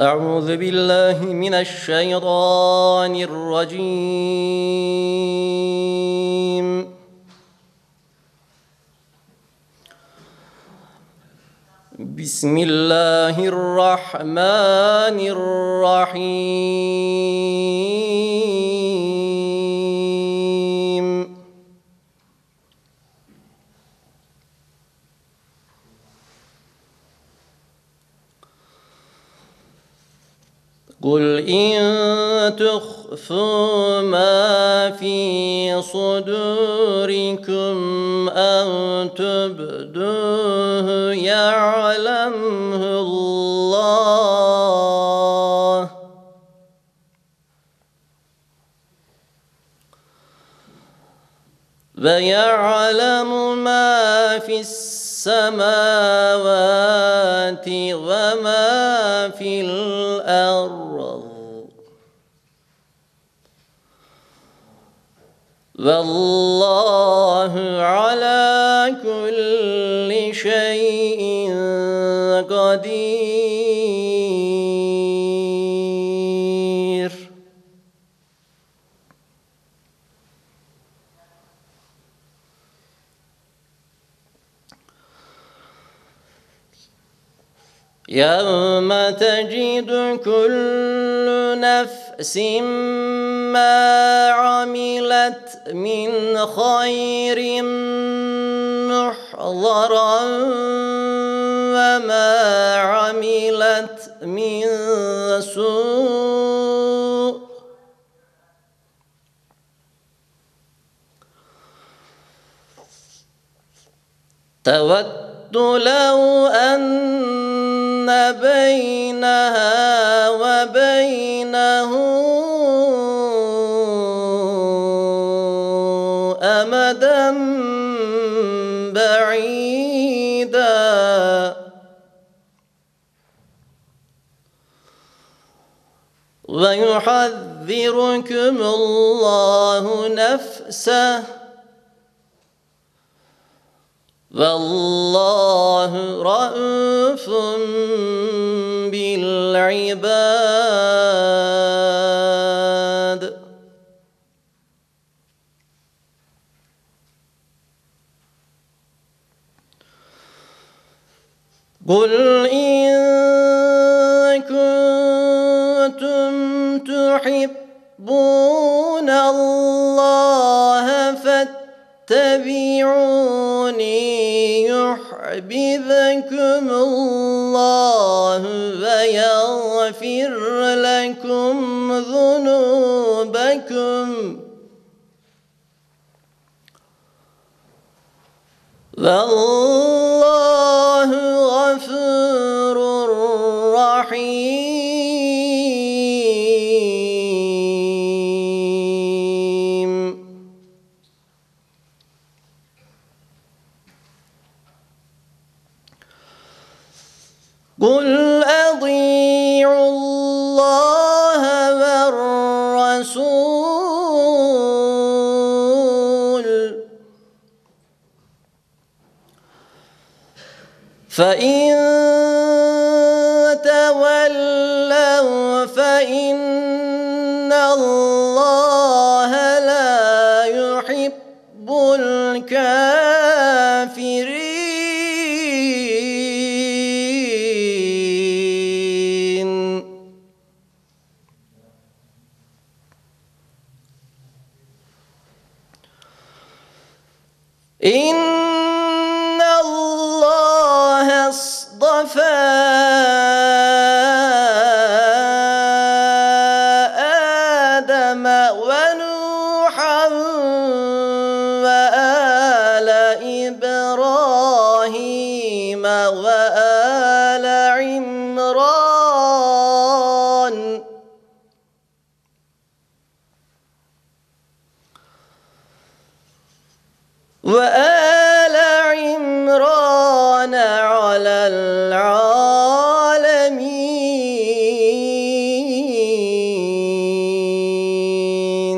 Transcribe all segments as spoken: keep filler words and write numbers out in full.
أعوذ بالله من الشيطان الرجيم. بسم الله الرحمن الرحيم. قل إن تخفوا ما في صدوركم أو تبدوه يعلمه الله ويعلم ما في السماوات وما في الأرض والله على كل شيء قدير. يوم تجد كل نفس ما عملت من خير محضرا وما عملت من سوء تود لو أن بينها وبينه أمدا بعيدا ويحذركم الله نفسه والله رءوف بالعباد. قل إن كنتم تحبون الله فاتبعوني يحببكم الله ويغفر لكم ذنوبكم والله غفور رحيم. قل أطيعوا الله والرسول فإن تولوا فإن الله لا يحب الكافرين. إن الله اصطفى آدم ونوحا وآل إبراهيم وآل عمران وآل عمران على العالمين.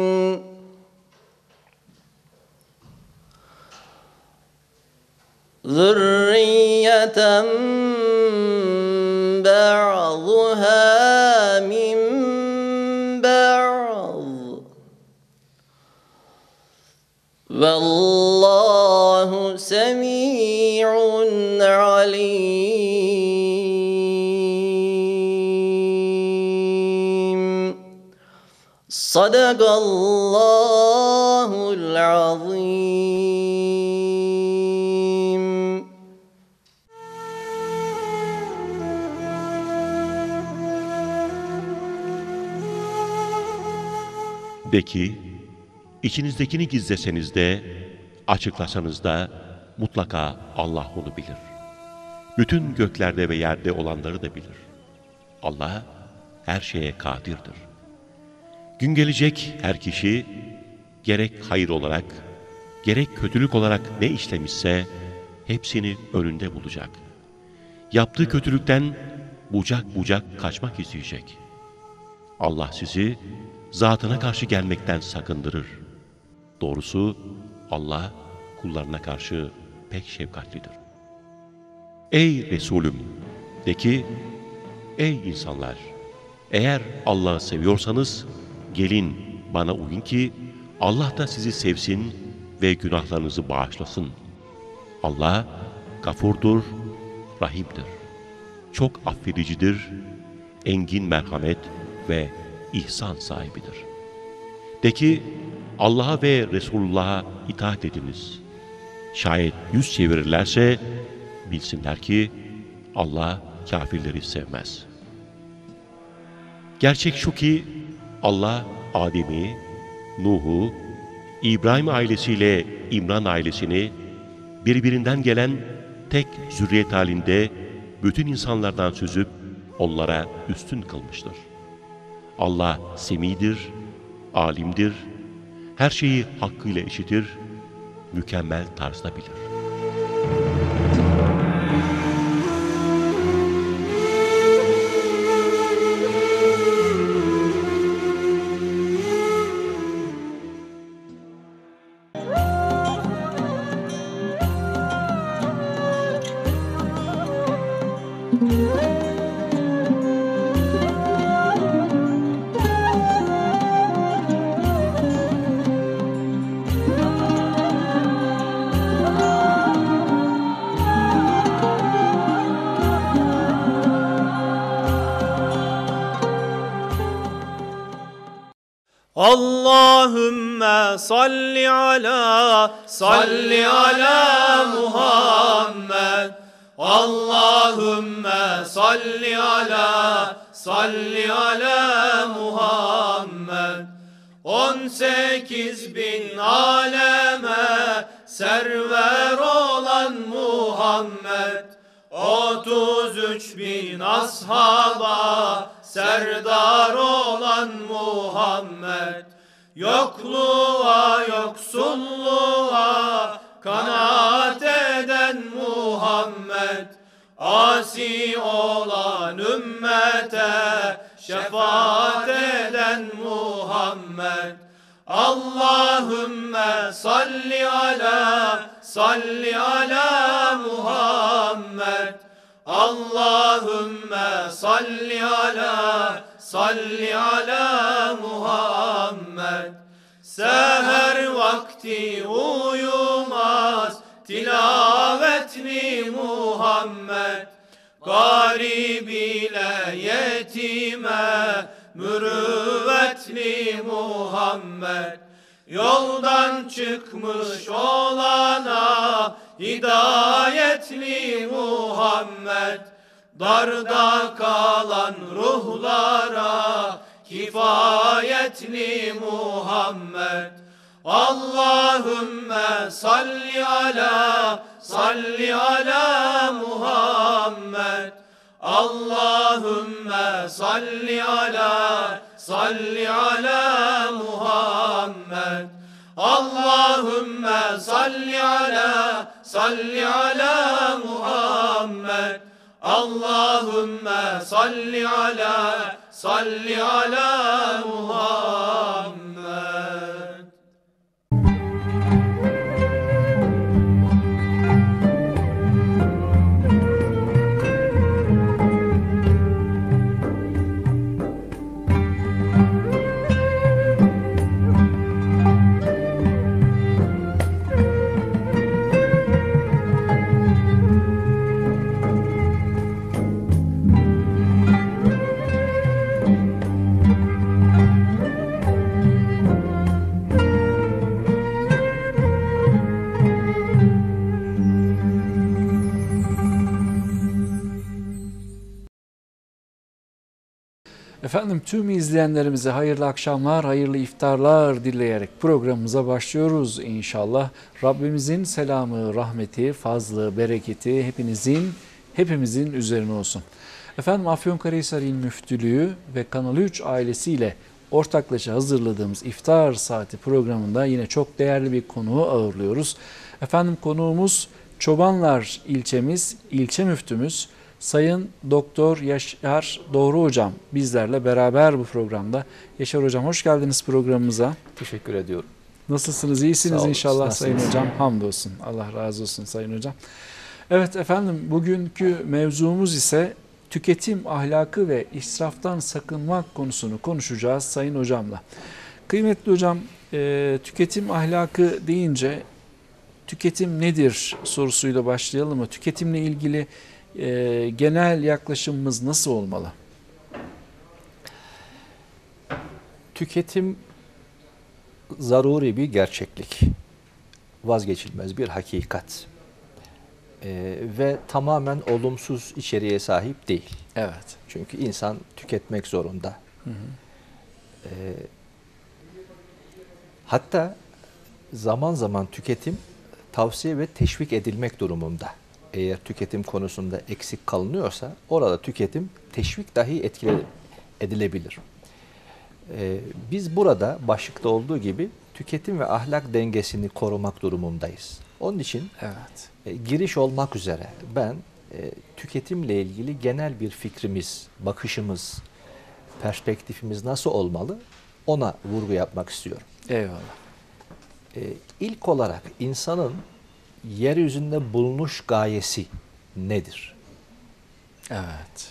ذرية بعضها والله سميع عليم صدق الله العظيم. De ki, içinizdekini gizleseniz de, açıklasanız da mutlaka Allah onu bilir. Bütün göklerde ve yerde olanları da bilir. Allah her şeye kadirdir. Gün gelecek her kişi, gerek hayır olarak, gerek kötülük olarak ne işlemişse, hepsini önünde bulacak. Yaptığı kötülükten bucak bucak kaçmak isteyecek. Allah sizi zatına karşı gelmekten sakındırır. Doğrusu Allah kullarına karşı pek şefkatlidir. Ey Resulüm! De ki, ey insanlar! Eğer Allah'ı seviyorsanız, gelin bana uyun ki, Allah da sizi sevsin ve günahlarınızı bağışlasın. Allah, gafurdur, rahimdir. Çok affedicidir, engin merhamet ve ihsan sahibidir. De ki, Allah'a ve Resulullah'a itaat ediniz. Şayet yüz çevirirlerse, bilsinler ki Allah kafirleri sevmez. Gerçek şu ki, Allah Adem'i, Nuh'u, İbrahim ailesiyle İmran ailesini birbirinden gelen tek zürriyet halinde bütün insanlardan süzüp onlara üstün kılmıştır. Allah semidir, alimdir, her şeyi hakkıyla işitir, mükemmel tarzda bilir. Allahümme salli ala salli ala Muhammed. Allahümme salli ala salli ala Muhammed. On sekiz bin aleme server olan Muhammed. Otuz üç bin ashaba serdar olan Muhammed. Yokluğa yoksulluğa kanaat eden Muhammed. Asi olan ümmete şefaat eden Muhammed. Allahümme salli ala salli ala Muhammed. Allahümme salli ala salli ala Muhammed. Seher vakti uyumaz tilavetli Muhammed. Garib ile yetime mürüvvetli Muhammed. Yoldan çıkmış olana hidayetli Muhammed. Darda kalan ruhlara kifayetli Muhammed. Allahümme salli ala salli ala Muhammed. Allahümme salli ala salli ala Muhammed. Allahümme salli ala salli ala Muhammed. Allahümme salli ala salli ala Muhammed. Efendim tüm izleyenlerimize hayırlı akşamlar, hayırlı iftarlar dileyerek programımıza başlıyoruz inşallah. Rabbimizin selamı, rahmeti, fazlı, bereketi hepinizin, hepimizin üzerine olsun. Efendim Afyonkarahisar İl Müftülüğü ve Kanal üç ailesiyle ortaklaşa hazırladığımız iftar saati programında yine çok değerli bir konuğu ağırlıyoruz. Efendim konuğumuz Çobanlar ilçemiz, ilçe müftümüz Sayın Doktor Yaşar Doğru Hocam bizlerle beraber bu programda. Yaşar Hocam hoş geldiniz programımıza. Teşekkür ediyorum. Nasılsınız? İyisiniz Sağ inşallah olun. Sayın Hocam. Hamdolsun. Allah razı olsun Sayın Hocam. Evet efendim bugünkü mevzumuz ise tüketim ahlakı ve israftan sakınmak konusunu konuşacağız Sayın Hocam'la. Kıymetli Hocam, e, tüketim ahlakı deyince tüketim nedir sorusuyla başlayalım mı? Tüketimle ilgili e, genel yaklaşımımız nasıl olmalı? Tüketim zaruri bir gerçeklik. Vazgeçilmez bir hakikat. Ee, ve tamamen olumsuz içeriğe sahip değil. Evet. Çünkü insan tüketmek zorunda. Hı hı. Ee, hatta zaman zaman tüketim tavsiye ve teşvik edilmek durumunda. Eğer tüketim konusunda eksik kalınıyorsa orada tüketim teşvik dahi etkile edilebilir. Ee, biz burada başlıkta olduğu gibi tüketim ve ahlak dengesini korumak durumundayız. Onun için Evet. e, giriş olmak üzere ben e, tüketimle ilgili genel bir fikrimiz, bakışımız, perspektifimiz nasıl olmalı ona vurgu yapmak istiyorum. Eyvallah. E, ilk olarak insanın yeryüzünde bulunuş gayesi nedir? Evet.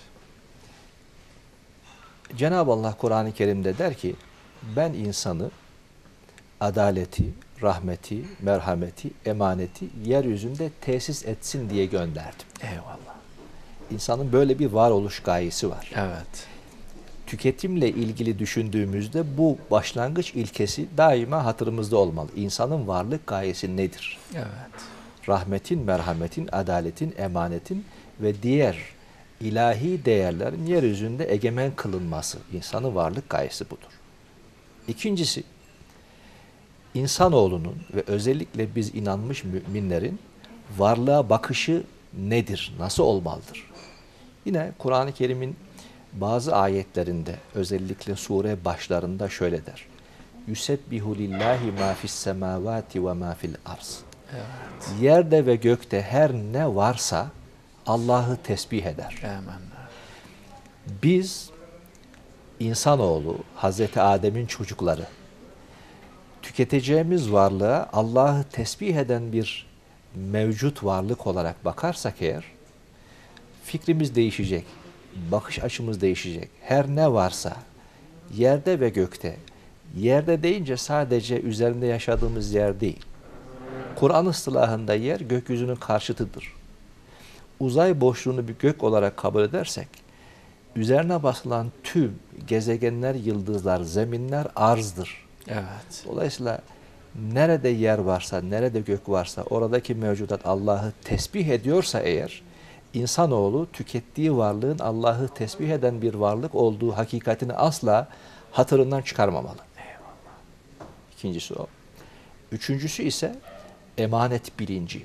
Cenab-ı Allah Kur'an-ı Kerim'de der ki ben insanı adaleti, rahmeti, merhameti, emaneti yeryüzünde tesis etsin diye gönderdim. Eyvallah. İnsanın böyle bir varoluş gayesi var. Evet. Tüketimle ilgili düşündüğümüzde bu başlangıç ilkesi daima hatırımızda olmalı. İnsanın varlık gayesi nedir? Evet. Rahmetin, merhametin, adaletin, emanetin ve diğer ilahi değerlerin yeryüzünde egemen kılınması. İnsanın varlık gayesi budur. İkincisi, insanoğlunun ve özellikle biz inanmış müminlerin varlığa bakışı nedir? Nasıl olmalıdır? Yine Kur'an-ı Kerim'in bazı ayetlerinde özellikle sure başlarında şöyle der. Yusebbihu lillahi ma fis semavati ve ma fil arz. Evet. Yerde ve gökte her ne varsa Allah'ı tesbih eder. Amen. Biz insanoğlu, Hazreti Adem'in çocukları tüketeceğimiz varlığa Allah'ı tesbih eden bir mevcut varlık olarak bakarsak eğer fikrimiz değişecek, bakış açımız değişecek. Her ne varsa yerde ve gökte, yerde deyince sadece üzerinde yaşadığımız yer değil. Kur'an ıstılahında yer gökyüzünün karşıtıdır. Uzay boşluğunu bir gök olarak kabul edersek, üzerine basılan tüm gezegenler, yıldızlar, zeminler arzdır. Evet. Dolayısıyla nerede yer varsa, nerede gök varsa, oradaki mevcudat Allah'ı tesbih ediyorsa eğer, insanoğlu tükettiği varlığın Allah'ı tesbih eden bir varlık olduğu hakikatini asla hatırından çıkarmamalı. Eyvallah. İkincisi o. Üçüncüsü ise emanet bilinci.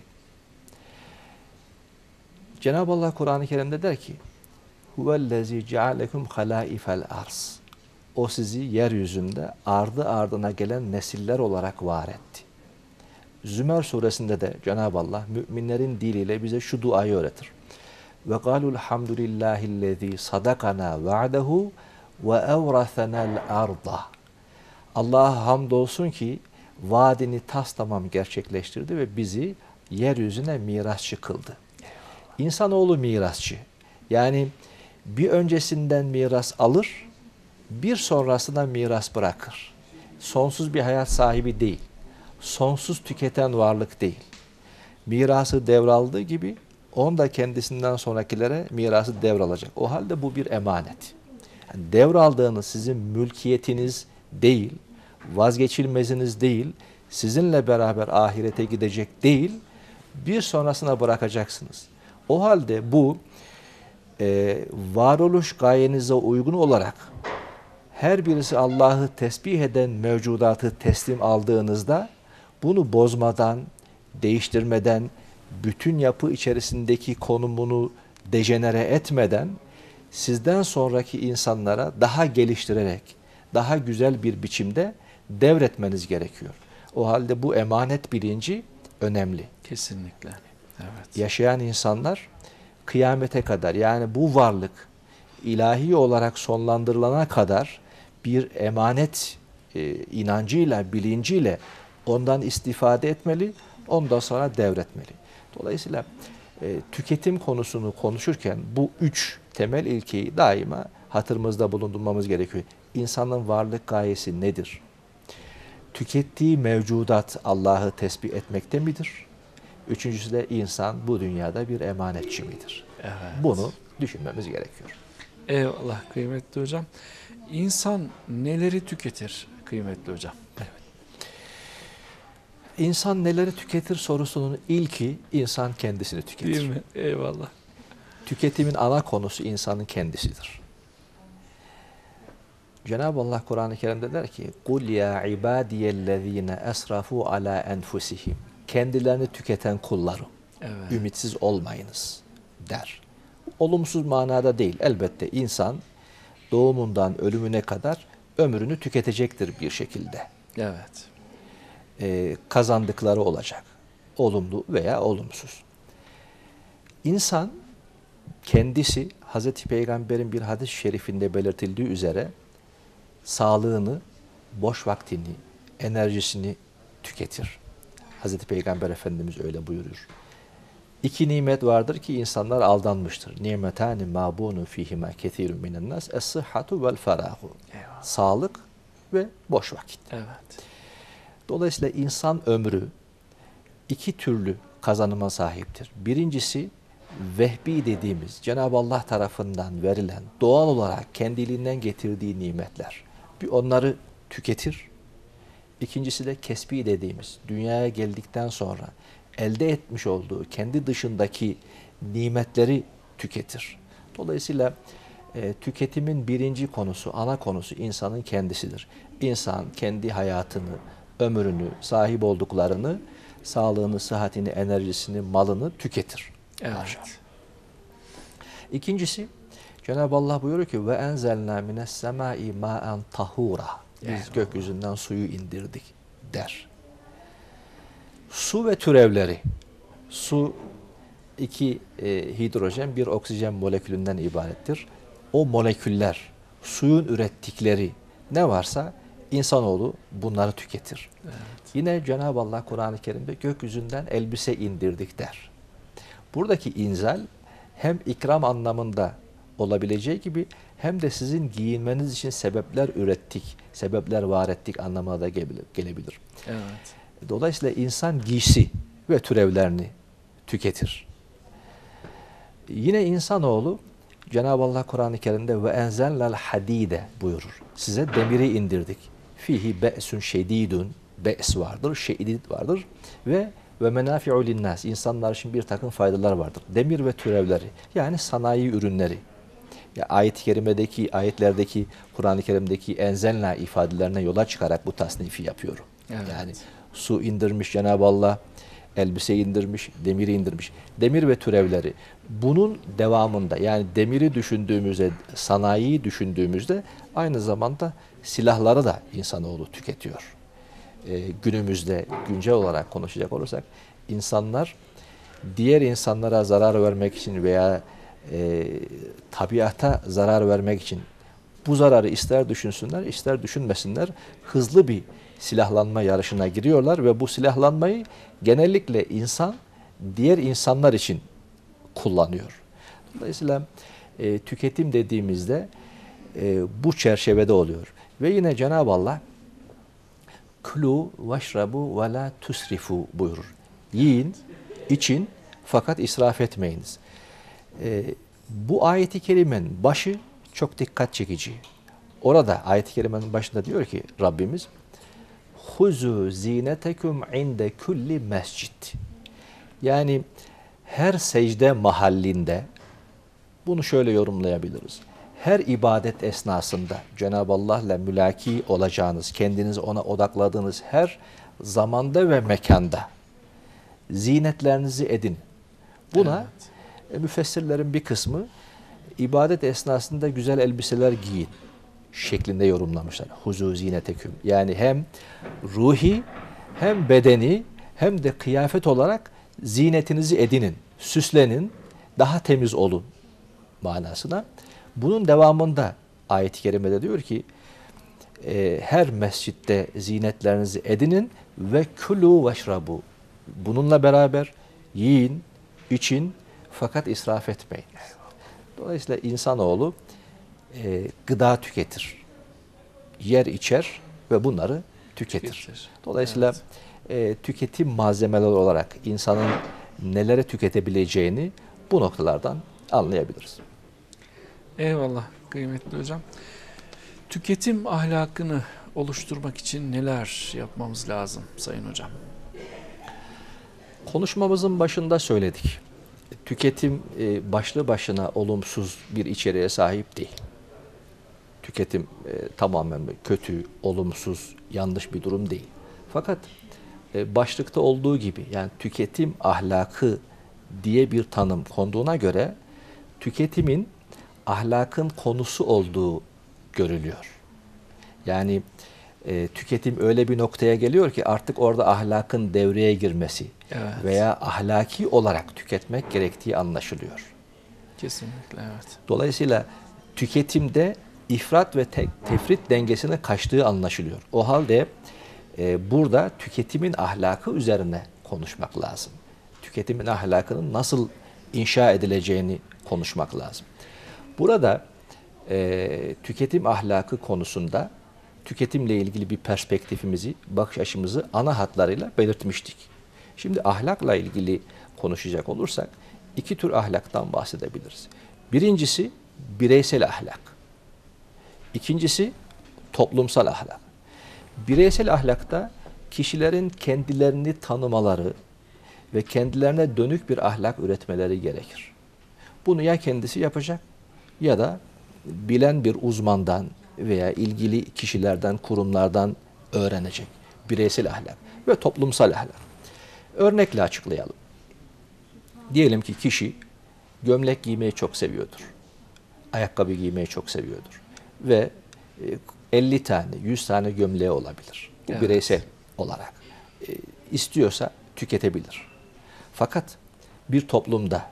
Cenab-ı Allah Kur'an-ı Kerim'de der ki huvellezî cealekum halâifel arz. O sizi yeryüzünde ardı ardına gelen nesiller olarak var etti. Zümer suresinde de Cenab-ı Allah müminlerin diliyle bize şu duayı öğretir. Ve kâlul hamdülillâhillezî sadakana va'dehu ve evrasenel arda. Allah'a hamdolsun ki vaadini taslamam gerçekleştirdi ve bizi yeryüzüne mirasçı kıldı. İnsanoğlu mirasçı. Yani bir öncesinden miras alır, bir sonrasına miras bırakır. Sonsuz bir hayat sahibi değil. Sonsuz tüketen varlık değil. Mirası devraldığı gibi onu da kendisinden sonrakilere mirası devralacak. O halde bu bir emanet. Yani devraldığınız sizin mülkiyetiniz değil, vazgeçilmeziniz değil, sizinle beraber ahirete gidecek değil, bir sonrasına bırakacaksınız. O halde bu e, varoluş gayenize uygun olarak her birisi Allah'ı tesbih eden mevcudatı teslim aldığınızda bunu bozmadan, değiştirmeden, bütün yapı içerisindeki konumunu dejenere etmeden sizden sonraki insanlara daha geliştirerek, daha güzel bir biçimde devretmeniz gerekiyor. O halde bu emanet bilinci önemli. Kesinlikle. Evet. Yaşayan insanlar kıyamete kadar, yani bu varlık ilahi olarak sonlandırılana kadar bir emanet e, inancıyla, bilinciyle ondan istifade etmeli, ondan sonra devretmeli. Dolayısıyla e, tüketim konusunu konuşurken bu üç temel ilkeyi daima hatırımızda bulundurmamız gerekiyor. İnsanın varlık gayesi nedir? Tükettiği mevcudat Allah'ı tesbih etmekte midir? Üçüncüsü de insan bu dünyada bir emanetçi midir? Evet. Bunu düşünmemiz gerekiyor. Eyvallah kıymetli hocam. İnsan neleri tüketir kıymetli hocam? İnsan neleri tüketir sorusunun ilki insan kendisini tüketir. Değil mi? Eyvallah. Tüketimin ana konusu insanın kendisidir. Cenab-ı Allah Kur'an-ı Kerim'de der ki: "Kul ya ibadiyellezine esrafu ala enfusihim." Kendilerini tüketen kullarım. Evet. Ümitsiz olmayınız der. Olumsuz manada değil. Elbette insan doğumundan ölümüne kadar ömrünü tüketecektir bir şekilde. Evet. Ee, kazandıkları olacak. Olumlu veya olumsuz. İnsan kendisi Hazreti Peygamber'in bir hadis-i şerifinde belirtildiği üzere sağlığını, boş vaktini, enerjisini tüketir. Hazreti Peygamber Efendimiz öyle buyuruyor. İki nimet vardır ki insanlar aldanmıştır. Nimetani mabunu fihima kethirun minen nas es-sıhhatu vel ferahu. Sağlık ve boş vakit. Evet. Dolayısıyla insan ömrü iki türlü kazanıma sahiptir. Birincisi vehbi dediğimiz Cenab-ı Allah tarafından verilen doğal olarak kendiliğinden getirdiği nimetler. Bir onları tüketir. İkincisi de kesbi dediğimiz dünyaya geldikten sonra elde etmiş olduğu kendi dışındaki nimetleri tüketir. Dolayısıyla e, tüketimin birinci konusu, ana konusu insanın kendisidir. İnsan kendi hayatını, ömrünü, sahip olduklarını, sağlığını, sıhhatini, enerjisini, malını tüketir. Evet. Haşa. İkincisi Cenab-ı Allah buyuruyor ki ve enzelna mines semai ma'en tahura. Biz Eyvallah. gökyüzünden suyu indirdik der. Su ve türevleri. Su iki e, hidrojen, bir oksijen molekülünden ibarettir. O moleküller, suyun ürettikleri ne varsa insanoğlu bunları tüketir. Evet. Yine Cenab-ı Allah Kur'an-ı Kerim'de gökyüzünden elbise indirdik der. Buradaki inzal hem ikram anlamında olabileceği gibi hem de sizin giyinmeniz için sebepler ürettik, sebepler var ettik anlamına da gelebilir. Evet. Dolayısıyla insan giysi ve türevlerini tüketir. Yine insanoğlu Cenab-ı Allah Kur'an-ı Kerim'de ve enzelnel hadide buyurur. Size demiri indirdik. Fihi be'sun şedidun, be's vardır, şedid vardır ve ve menafi'u linnas. İnsanlar için bir takım faydalar vardır. Demir ve türevleri, yani sanayi ürünleri. Ya ayet-i kerimedeki, ayetlerdeki, Kur'an-ı Kerim'deki enzelna ifadelerine yola çıkarak bu tasnifi yapıyorum. Evet. Yani su indirmiş Cenab-ı Allah, elbise indirmiş, demiri indirmiş. Demir ve türevleri. Bunun devamında, yani demiri düşündüğümüzde, sanayiyi düşündüğümüzde aynı zamanda silahları da insanoğlu tüketiyor. Ee, günümüzde güncel olarak konuşacak olursak insanlar diğer insanlara zarar vermek için veya e, tabiata zarar vermek için bu zararı ister düşünsünler ister düşünmesinler hızlı bir silahlanma yarışına giriyorlar ve bu silahlanmayı genellikle insan diğer insanlar için kullanıyor. Dolayısıyla e, tüketim dediğimizde e, bu çerçevede oluyor. Ve yine Cenab-ı Allah Kulu veşrabu ve la tusrifu buyurur. Yiyin, için fakat israf etmeyiniz. Ee, bu ayet-i kerimenin başı çok dikkat çekici. Orada ayet-i kerimenin başında diyor ki Rabbimiz Huzu zinetekum inde kulli mescid. Yani her secde mahallinde bunu şöyle yorumlayabiliriz. her ibadet esnasında Cenab-ı Allah'la mülaki olacağınız, kendinizi ona odakladığınız her zamanda ve mekanda zinetlerinizi edin. Buna evet. e, müfessirlerin bir kısmı ibadet esnasında güzel elbiseler giyin şeklinde yorumlamışlar. Huzu zineteküm. Yani hem ruhi hem bedeni hem de kıyafet olarak zinetinizi edinin, süslenin, daha temiz olun manasına. Bunun devamında ayet-i kerimede diyor ki e, her mescitte zinetlerinizi edinin ve külü veşrabu. Bununla beraber yiyin, için fakat israf etmeyin. Dolayısıyla insanoğlu e, gıda tüketir. Yer içer ve bunları tüketir. tüketir. Dolayısıyla evet. e, tüketim malzemeleri olarak insanın neleri tüketebileceğini bu noktalardan anlayabiliriz. Eyvallah kıymetli hocam. Tüketim ahlakını oluşturmak için neler yapmamız lazım sayın hocam? Konuşmamızın başında söyledik. Tüketim e, başlı başına olumsuz bir içeriğe sahip değil. Tüketim e, tamamen kötü, olumsuz, yanlış bir durum değil. Fakat e, başlıkta olduğu gibi yani tüketim ahlakı diye bir tanım konduğuna göre tüketimin ahlakın konusu olduğu görülüyor. Yani e, tüketim öyle bir noktaya geliyor ki artık orada ahlakın devreye girmesi evet. veya ahlaki olarak tüketmek gerektiği anlaşılıyor. Kesinlikle evet. Dolayısıyla tüketimde ifrat ve te tefrit dengesine kaçtığı anlaşılıyor. O halde e, burada tüketimin ahlakı üzerine konuşmak lazım. Tüketimin ahlakının nasıl inşa edileceğini konuşmak lazım. Burada e, tüketim ahlakı konusunda tüketimle ilgili bir perspektifimizi, bakış açımızı ana hatlarıyla belirtmiştik. Şimdi ahlakla ilgili konuşacak olursak iki tür ahlaktan bahsedebiliriz. Birincisi bireysel ahlak. İkincisi toplumsal ahlak. Bireysel ahlakta kişilerin kendilerini tanımaları ve kendilerine dönük bir ahlak üretmeleri gerekir. Bunu ya kendisi yapacak ya da bilen bir uzmandan veya ilgili kişilerden, kurumlardan öğrenecek. Bireysel ahlak ve toplumsal ahlak. Örnekle açıklayalım. Diyelim ki kişi gömlek giymeyi çok seviyordur. Ayakkabı giymeyi çok seviyordur. Ve elli tane, yüz tane gömleği olabilir. Bu evet. bireysel olarak. E, istiyorsa tüketebilir. Fakat bir toplumda,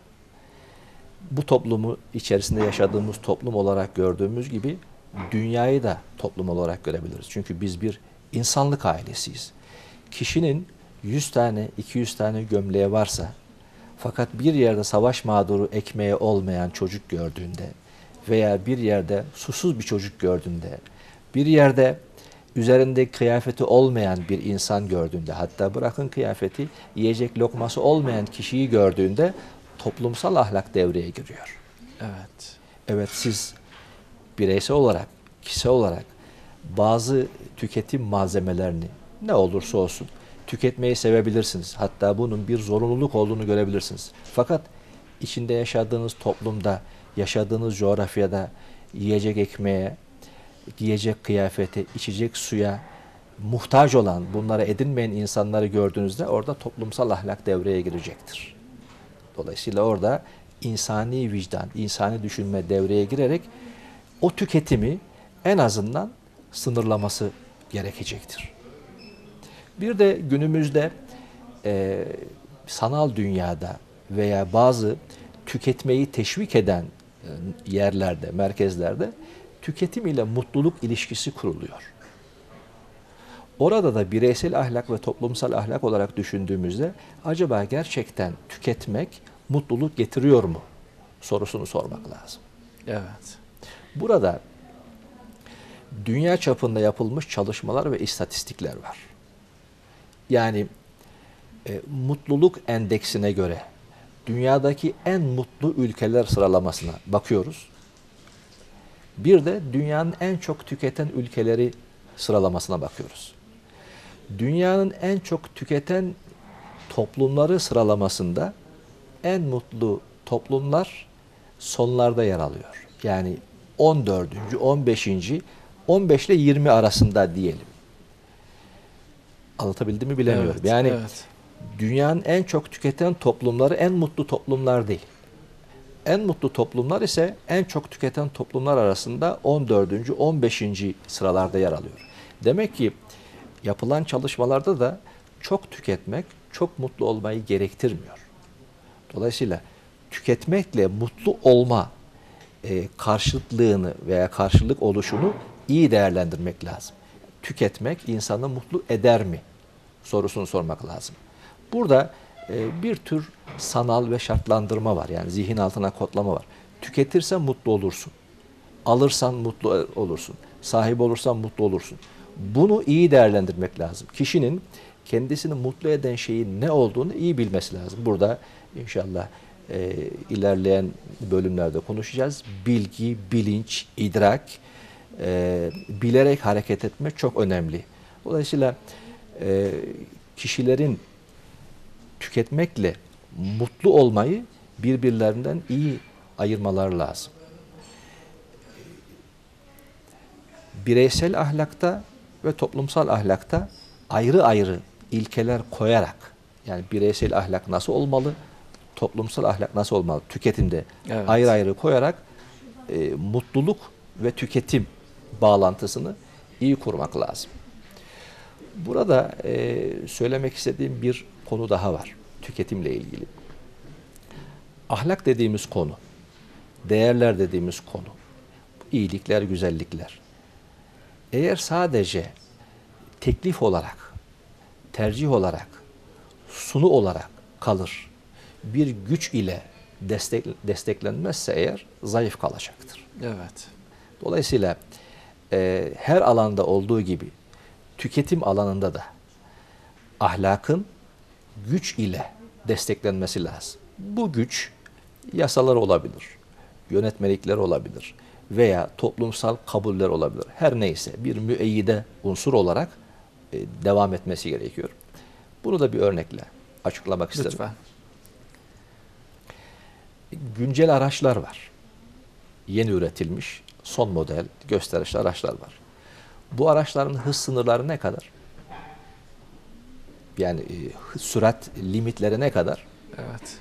bu toplumu içerisinde yaşadığımız toplum olarak gördüğümüz gibi dünyayı da toplum olarak görebiliriz. Çünkü biz bir insanlık ailesiyiz. Kişinin yüz tane, iki yüz tane gömleği varsa fakat bir yerde savaş mağduru ekmeği olmayan çocuk gördüğünde veya bir yerde susuz bir çocuk gördüğünde, bir yerde üzerinde kıyafeti olmayan bir insan gördüğünde, hatta bırakın kıyafeti, yiyecek lokması olmayan kişiyi gördüğünde toplumsal ahlak devreye giriyor. Evet. Evet, siz bireysel olarak, kişisel olarak bazı tüketim malzemelerini ne olursa olsun tüketmeyi sevebilirsiniz. Hatta bunun bir zorunluluk olduğunu görebilirsiniz. Fakat içinde yaşadığınız toplumda, yaşadığınız coğrafyada yiyecek ekmeğe, giyecek kıyafete, içecek suya muhtaç olan, bunlara edinmeyen insanları gördüğünüzde orada toplumsal ahlak devreye girecektir. Dolayısıyla orada insani vicdan, insani düşünme devreye girerek o tüketimi en azından sınırlaması gerekecektir. Bir de günümüzde e, sanal dünyada veya bazı tüketmeyi teşvik eden e, yerlerde, merkezlerde tüketim ile mutluluk ilişkisi kuruluyor. Orada da bireysel ahlak ve toplumsal ahlak olarak düşündüğümüzde acaba gerçekten tüketmek mutluluk getiriyor mu sorusunu sormak lazım. Evet. Burada dünya çapında yapılmış çalışmalar ve istatistikler var. Yani e, mutluluk endeksine göre dünyadaki en mutlu ülkeler sıralamasına bakıyoruz. Bir de dünyanın en çok tüketen ülkeleri sıralamasına bakıyoruz. Dünyanın en çok tüketen toplumları sıralamasında en mutlu toplumlar sonlarda yer alıyor. Yani on dördüncü, on beşinci, on beş ile yirmi arasında diyelim. Anlatabildim mi bilemiyorum. Evet, yani evet. dünyanın en çok tüketen toplumları en mutlu toplumlar değil. En mutlu toplumlar ise en çok tüketen toplumlar arasında on dördüncü, on beşinci sıralarda yer alıyor. Demek ki yapılan çalışmalarda da çok tüketmek çok mutlu olmayı gerektirmiyor. Dolayısıyla tüketmekle mutlu olma e, karşıtlığını veya karşılık oluşunu iyi değerlendirmek lazım. Tüketmek insanı mutlu eder mi sorusunu sormak lazım. Burada e, bir tür sanal ve şartlandırma var. Yani zihin altına kodlama var. Tüketirsen mutlu olursun. Alırsan mutlu olursun. Sahip olursan mutlu olursun. Bunu iyi değerlendirmek lazım. Kişinin kendisini mutlu eden şeyin ne olduğunu iyi bilmesi lazım. Burada inşallah e, ilerleyen bölümlerde konuşacağız. Bilgi, bilinç, idrak, e, bilerek hareket etme çok önemli. Dolayısıyla e, kişilerin tüketmekle mutlu olmayı birbirlerinden iyi ayırmaları lazım. Bireysel ahlakta ve toplumsal ahlakta ayrı ayrı ilkeler koyarak, yani bireysel ahlak nasıl olmalı, toplumsal ahlak nasıl olmalı, tüketimde Evet. ayrı ayrı koyarak e, mutluluk ve tüketim bağlantısını iyi kurmak lazım. Burada e, söylemek istediğim bir konu daha var tüketimle ilgili. Ahlak dediğimiz konu, değerler dediğimiz konu, iyilikler, güzellikler. Eğer sadece teklif olarak, tercih olarak, sunu olarak kalır, bir güç ile destek, desteklenmezse eğer zayıf kalacaktır. Evet. Dolayısıyla e, her alanda olduğu gibi tüketim alanında da ahlakın güç ile desteklenmesi lazım. Bu güç yasalar olabilir, yönetmelikler olabilir veya toplumsal kabuller olabilir. Her neyse bir müeyyide unsur olarak e, devam etmesi gerekiyor. Bunu da bir örnekle açıklamak isterim. Lütfen. Güncel araçlar var. Yeni üretilmiş, son model, gösterişli araçlar var. Bu araçların hız sınırları ne kadar? Yani e, sürat limitleri ne kadar? Evet.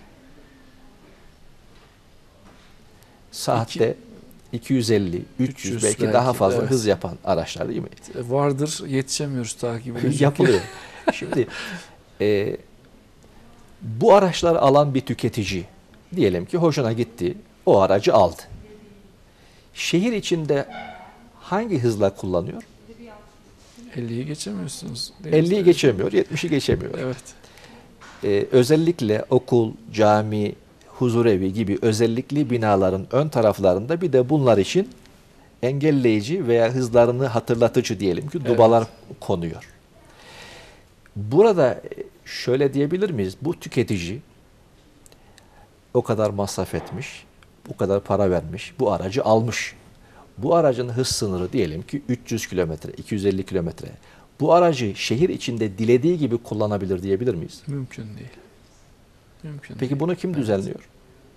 Saatte iki yüz elli, üç yüz belki, belki, daha fazla evet. hız yapan araçlar değil mi? Vardır, yetişemiyoruz takip edecek. Yapılıyor. Şimdi e, bu araçları alan bir tüketici diyelim ki hoşuna gitti, o aracı aldı. Şehir içinde hangi hızla kullanıyor? elliyi geçemiyorsunuz. değil mi? elliyi geçemiyor, yetmişi geçemiyor. Evet. Ee, özellikle okul, cami, huzurevi gibi özellikli binaların ön taraflarında bir de bunlar için engelleyici veya hızlarını hatırlatıcı diyelim ki dubalar evet. konuyor. Burada şöyle diyebilir miyiz? Bu tüketici o kadar masraf etmiş, bu kadar para vermiş, bu aracı almış. Bu aracın hız sınırı diyelim ki üç yüz kilometre, iki yüz elli kilometre. Bu aracı şehir içinde dilediği gibi kullanabilir diyebilir miyiz? Mümkün değil. Mümkün Peki değil. bunu kim Evet. düzenliyor?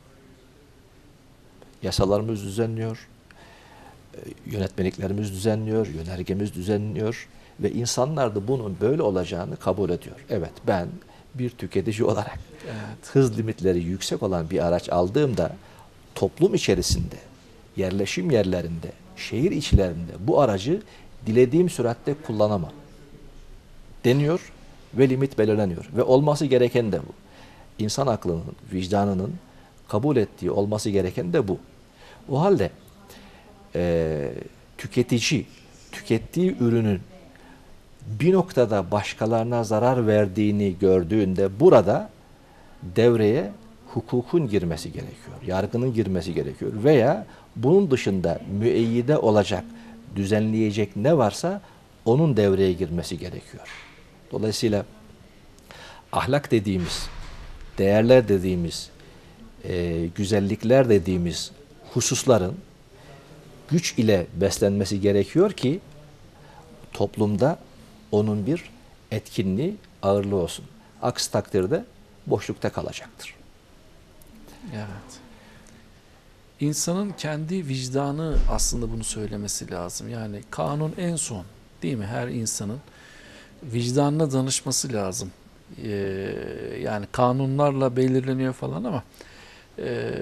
Yasalarımız düzenliyor, yönetmeliklerimiz düzenliyor, yönergemiz düzenliyor ve insanlar da bunun böyle olacağını kabul ediyor. Evet, ben bir tüketici olarak Evet. hız limitleri yüksek olan bir araç aldığımda toplum içerisinde, yerleşim yerlerinde, şehir içlerinde bu aracı dilediğim süratte kullanamam deniyor ve limit belirleniyor. Ve olması gereken de bu. İnsan aklının, vicdanının kabul ettiği, olması gereken de bu. O halde e, tüketici, tükettiği ürünün bir noktada başkalarına zarar verdiğini gördüğünde burada devreye hukukun girmesi gerekiyor, yargının girmesi gerekiyor veya bunun dışında müeyyide olacak, düzenleyecek ne varsa onun devreye girmesi gerekiyor. Dolayısıyla ahlak dediğimiz, değerler dediğimiz, e, güzellikler dediğimiz hususların güç ile beslenmesi gerekiyor ki toplumda onun bir etkinliği, ağırlığı olsun. Aksi takdirde boşlukta kalacaktır. Evet. İnsanın kendi vicdanı aslında bunu söylemesi lazım. Yani kanun en son, değil mi? Her insanın vicdanına danışması lazım. Ee, yani kanunlarla belirleniyor falan ama e,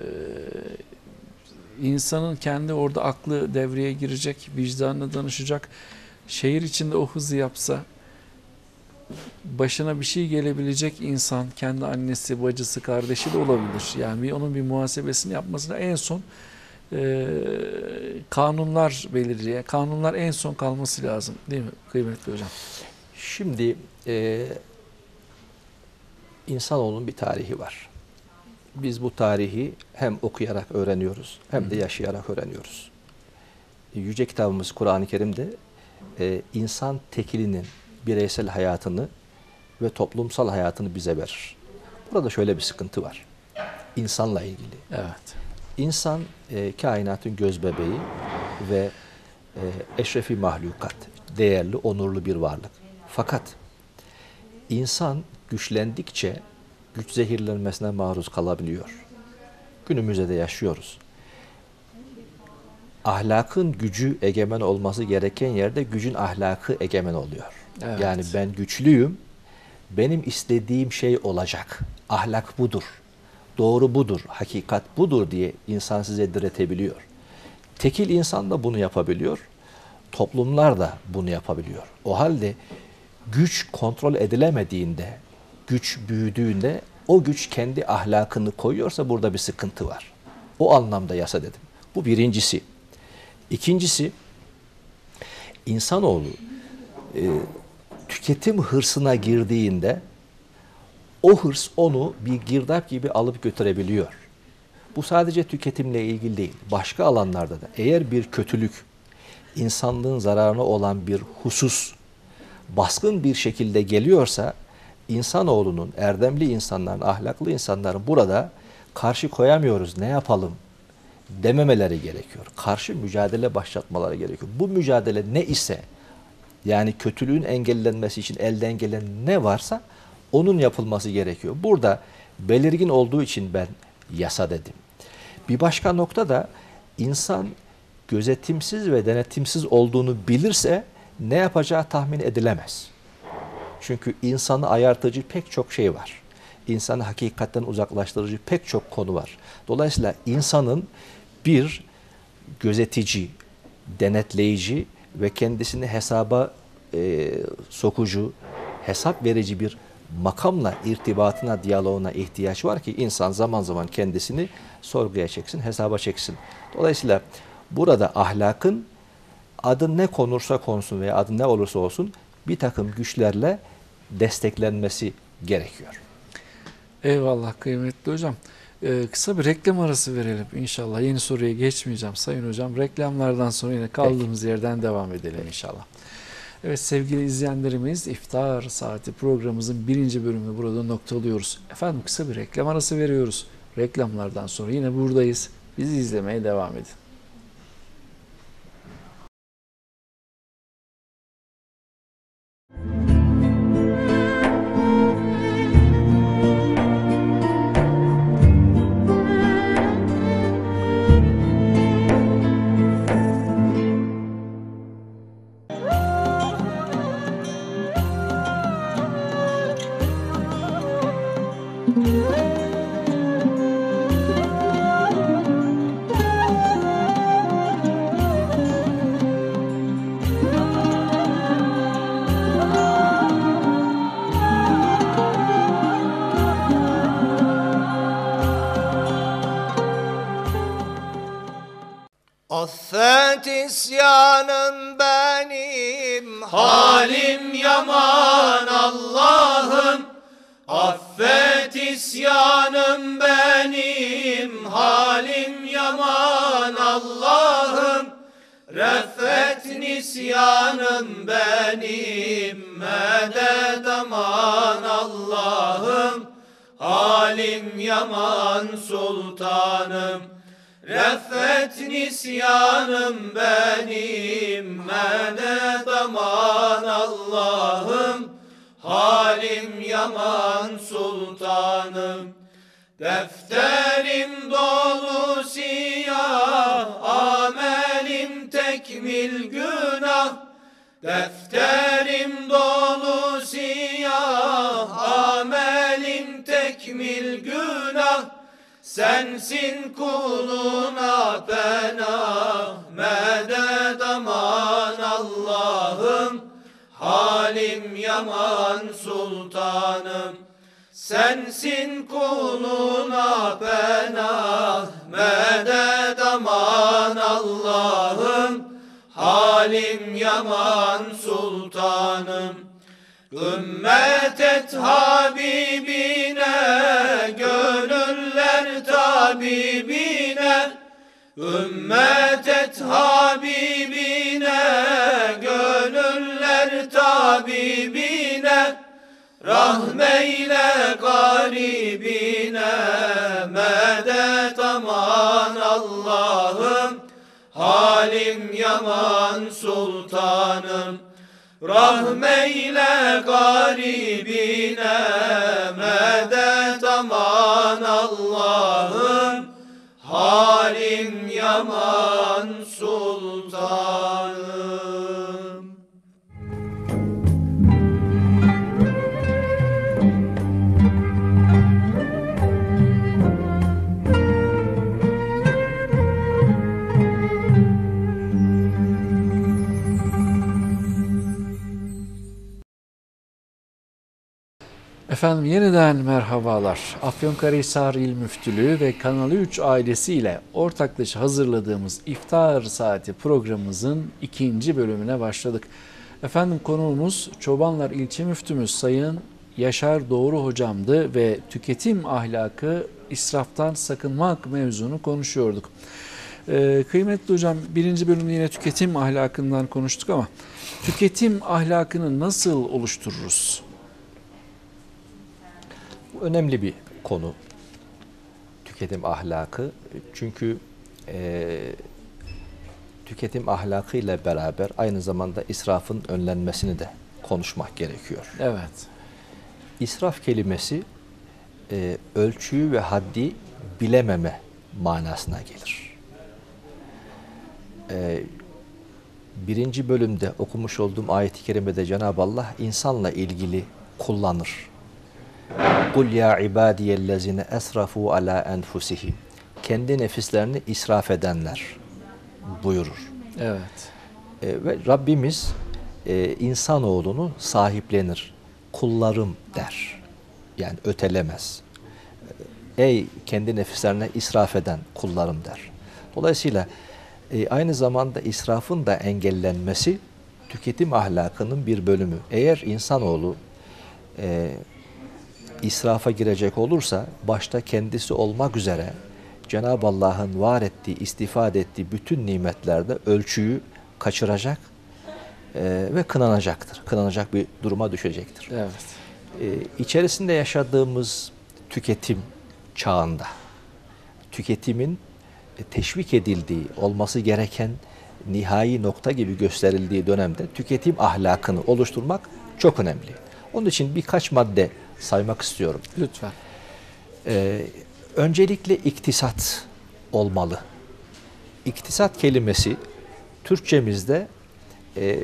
insanın kendi orada aklı devreye girecek, vicdanına danışacak. Şehir içinde o hızı yapsa başına bir şey gelebilecek insan, kendi annesi, bacısı, kardeşi de olabilir. Yani bir, onun bir muhasebesini yapmasına en son e, kanunlar belirliyor. Kanunlar en son kalması lazım, değil mi kıymetli hocam? Şimdi e, insanoğlunun bir tarihi var. Biz bu tarihi hem okuyarak öğreniyoruz hem de yaşayarak öğreniyoruz. Yüce kitabımız Kur'an-ı Kerim'de e, insan tekilinin bireysel hayatını ve toplumsal hayatını bize verir. Burada şöyle bir sıkıntı var. İnsanla ilgili. Evet. İnsan e, kainatın göz bebeği ve e, eşrefi mahlukat, değerli, onurlu bir varlık. Fakat insan güçlendikçe güç zehirlenmesine maruz kalabiliyor. Günümüzde de yaşıyoruz. Ahlakın gücü egemen olması gereken yerde gücün ahlakı egemen oluyor. Evet. Yani ben güçlüyüm, benim istediğim şey olacak. Ahlak budur, doğru budur, hakikat budur diye insan size diretebiliyor. Tekil insan da bunu yapabiliyor, toplumlar da bunu yapabiliyor. O halde güç kontrol edilemediğinde, güç büyüdüğünde o güç kendi ahlakını koyuyorsa burada bir sıkıntı var. O anlamda yasa dedim. Bu birincisi. İkincisi, insanoğlu e, tüketim hırsına girdiğinde o hırs onu bir girdap gibi alıp götürebiliyor. Bu sadece tüketimle ilgili değil. Başka alanlarda da eğer bir kötülük, insanlığın zararına olan bir husus baskın bir şekilde geliyorsa insanoğlunun, erdemli insanların, ahlaklı insanların burada karşı koyamıyoruz, ne yapalım dememeleri gerekiyor. Karşı mücadele başlatmaları gerekiyor. Bu mücadele ne ise, yani kötülüğün engellenmesi için elden gelen ne varsa onun yapılması gerekiyor. Burada belirgin olduğu için ben yasa dedim. Bir başka nokta da insan gözetimsiz ve denetimsiz olduğunu bilirse ne yapacağı tahmin edilemez. Çünkü insanı ayartıcı pek çok şey var. İnsanı hakikatten uzaklaştırıcı pek çok konu var. Dolayısıyla insanın bir gözetici, denetleyici ve kendisini hesaba e, sokucu, hesap verici bir makamla irtibatına, diyaloğuna ihtiyaç var ki insan zaman zaman kendisini sorguya çeksin, hesaba çeksin. Dolayısıyla burada ahlakın adı ne konursa konsun veya adı ne olursa olsun bir takım güçlerle desteklenmesi gerekiyor. Eyvallah kıymetli hocam. Ee, kısa bir reklam arası verelim inşallah. Yeni soruya geçmeyeceğim sayın hocam. Reklamlardan sonra yine kaldığımız Peki. yerden devam edelim inşallah. Evet sevgili izleyenlerimiz, İftar Saati programımızın birinci bölümünü burada noktalıyoruz. Efendim kısa bir reklam arası veriyoruz. Reklamlardan sonra yine buradayız. Bizi izlemeye devam edin. Affet isyanım benim, Halim yaman Allah'ım, affet isyanım benim, halim yaman Allah'ım, reffet nisyanım benim, medet aman Allah'ım, halim yaman sultanım. Reffet nisyanım benim, medet aman Allah'ım, halim yaman sultanım. Defterim dolu siyah, amelim tekmil günah. Defterim dolu siyah, amelim tekmil günah. Sensin kuluna penah, medet aman Allah'ım. Halim yaman sultanım. Sensin kuluna penah, medet aman Allah'ım. Halim yaman sultanım. Ümmet et Habibine, gönüller tabibine. Ümmet et Habibine, gönüller tabibine. Rahmeyle garibine, medet aman Allah'ım. Halim yaman sultanım. Rahmeyle garibine, medet aman Allah'ım. Halim yaman sultanım. Efendim yeniden merhabalar. Afyonkarahisar İl Müftülüğü ve Kanal üç ailesiyle ortaklaşa hazırladığımız İftar Saati programımızın ikinci bölümüne başladık. Efendim konuğumuz Çobanlar İlçe Müftümüz Sayın Yaşar Doğru Hocam'dı ve tüketim ahlakı, israftan sakınmak mevzunu konuşuyorduk. Ee, kıymetli hocam, birinci bölümde yine tüketim ahlakından konuştuk ama tüketim ahlakını nasıl oluştururuz? Önemli bir konu tüketim ahlakı, çünkü e, tüketim ahlakıyla beraber aynı zamanda israfın önlenmesini de konuşmak gerekiyor. Evet. İsraf kelimesi e, ölçüyü ve haddi bilememe manasına gelir. E, birinci bölümde okumuş olduğum ayet-i kerimede Cenab-ı Allah insanla ilgili kullanır. Kul ya ibadiyellezine esrafu ala enfusihim. Kendi nefislerini israf edenler buyurur. Evet. E, ve Rabbimiz e, insanoğlunu sahiplenir. Kullarım der. Yani ötelemez. Ey kendi nefislerine israf eden kullarım der. Dolayısıyla e, aynı zamanda israfın da engellenmesi tüketim ahlakının bir bölümü. Eğer insanoğlu e, israfa girecek olursa başta kendisi olmak üzere Cenab-ı Allah'ın var ettiği, istifade ettiği bütün nimetlerde ölçüyü kaçıracak e, ve kınanacaktır. Kınanacak bir duruma düşecektir. Evet. E, içerisinde yaşadığımız tüketim çağında, tüketimin teşvik edildiği, olması gereken nihai nokta gibi gösterildiği dönemde tüketim ahlakını oluşturmak çok önemli. Onun için birkaç madde saymak istiyorum. Lütfen. Ee, öncelikle iktisat olmalı. İktisat kelimesi Türkçemizde e,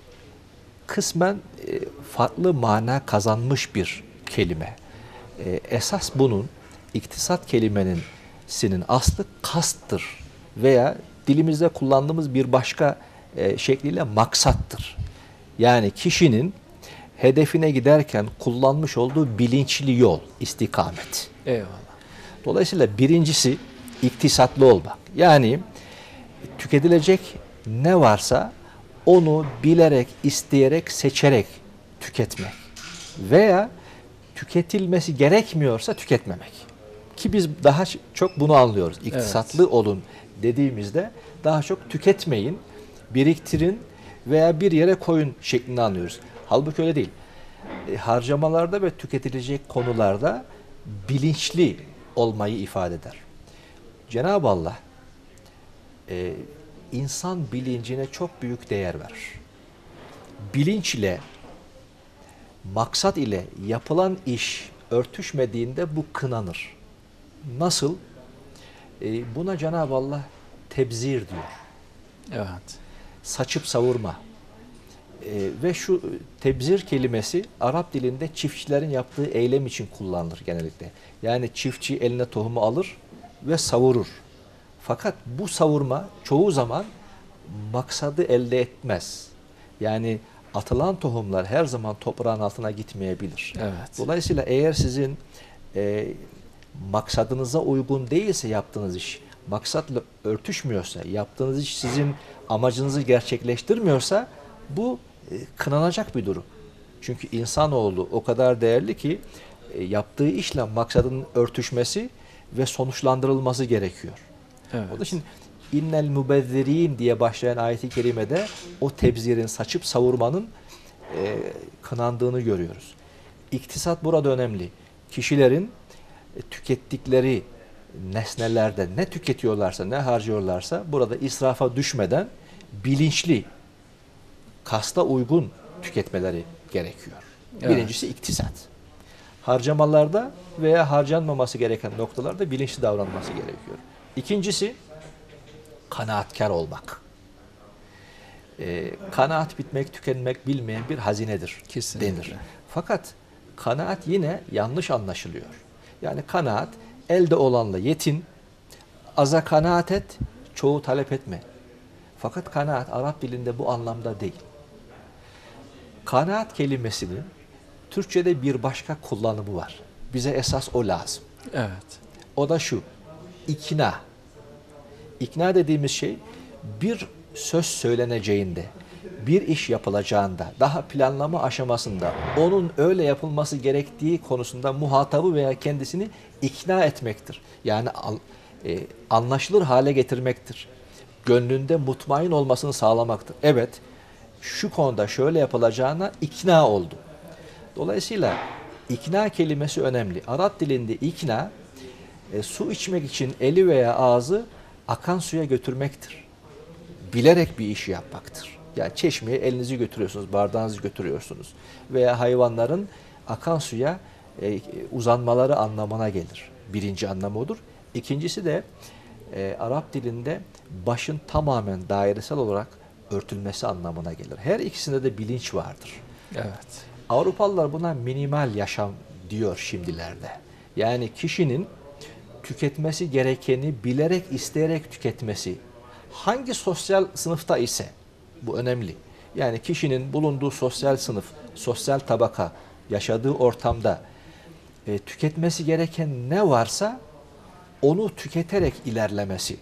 kısmen e, farklı mana kazanmış bir kelime. E, esas bunun iktisat kelimenin sinin aslı kasttır veya dilimizde kullandığımız bir başka e, şekliyle maksattır. Yani kişinin hedefine giderken kullanmış olduğu bilinçli yol, istikamet. Eyvallah. Dolayısıyla birincisi iktisatlı olmak. Yani tüketilecek ne varsa onu bilerek, isteyerek, seçerek tüketmek. Veya tüketilmesi gerekmiyorsa tüketmemek. Ki biz daha çok bunu anlıyoruz. İktisatlı evet. olun dediğimizde daha çok tüketmeyin, biriktirin veya bir yere koyun şeklinde anlıyoruz. Halbuki öyle değil. E, harcamalarda ve tüketilecek konularda bilinçli olmayı ifade eder. Cenab-ı Allah e, insan bilincine çok büyük değer verir. Bilinç ile, maksat ile yapılan iş örtüşmediğinde bu kınanır. Nasıl? E, buna Cenab-ı Allah tebzir diyor. Evet. Saçıp savurma. E, ve şu tebzir kelimesi Arap dilinde çiftçilerin yaptığı eylem için kullanılır genellikle. Yani çiftçi eline tohumu alır ve savurur. Fakat bu savurma çoğu zaman maksadı elde etmez. Yani atılan tohumlar her zaman toprağın altına gitmeyebilir. Evet. Dolayısıyla eğer sizin e, maksadınıza uygun değilse yaptığınız iş, maksatla örtüşmüyorsa, yaptığınız iş sizin amacınızı gerçekleştirmiyorsa bu e, kınanacak bir durum. Çünkü insanoğlu o kadar değerli ki e, yaptığı işle maksadın örtüşmesi ve sonuçlandırılması gerekiyor. Evet. O da şimdi innel mubezzirin diye başlayan ayet-i kerimede o tebzirin, saçıp savurmanın e, kınandığını görüyoruz. İktisat burada önemli. Kişilerin e, tükettikleri nesnelerde ne tüketiyorlarsa, ne harcıyorlarsa burada israfa düşmeden bilinçli, kasta uygun tüketmeleri gerekiyor. Evet. Birincisi iktisat. Harcamalarda veya harcanmaması gereken noktalarda bilinçli davranması gerekiyor. İkincisi kanaatkar olmak. Ee, kanaat bitmek, tükenmek bilmeyen bir hazinedir Kesinlikle. denir. Fakat kanaat yine yanlış anlaşılıyor. Yani kanaat elde olanla yetin, aza kanaat et, çoğu talep etme. Fakat kanaat Arap dilinde bu anlamda değil. Kanaat kelimesinin Türkçe'de bir başka kullanımı var. Bize esas o lazım. Evet. O da şu, ikna. İkna dediğimiz şey bir söz söyleneceğinde, bir iş yapılacağında, daha planlama aşamasında onun öyle yapılması gerektiği konusunda muhatabı veya kendisini ikna etmektir. Yani e, anlaşılır hale getirmektir. Gönlünde mutmain olmasını sağlamaktır. Evet, şu konuda şöyle yapılacağına ikna oldu. Dolayısıyla ikna kelimesi önemli. Arap dilinde ikna, e, su içmek için eli veya ağzı akan suya götürmektir. Bilerek bir işi yapmaktır. Yani çeşmeye elinizi götürüyorsunuz, bardağınızı götürüyorsunuz. Veya hayvanların akan suya e, uzanmaları anlamına gelir. Birinci anlamı odur. İkincisi de e, Arap dilinde başın tamamen dairesel olarak örtülmesi anlamına gelir. Her ikisinde de bilinç vardır. Evet. Avrupalılar buna minimal yaşam diyor şimdilerde. Yani kişinin tüketmesi gerekeni bilerek, isteyerek tüketmesi. Hangi sosyal sınıfta ise bu önemli. Yani kişinin bulunduğu sosyal sınıf, sosyal tabaka, yaşadığı ortamda e, tüketmesi gereken ne varsa onu tüketerek ilerlemesi.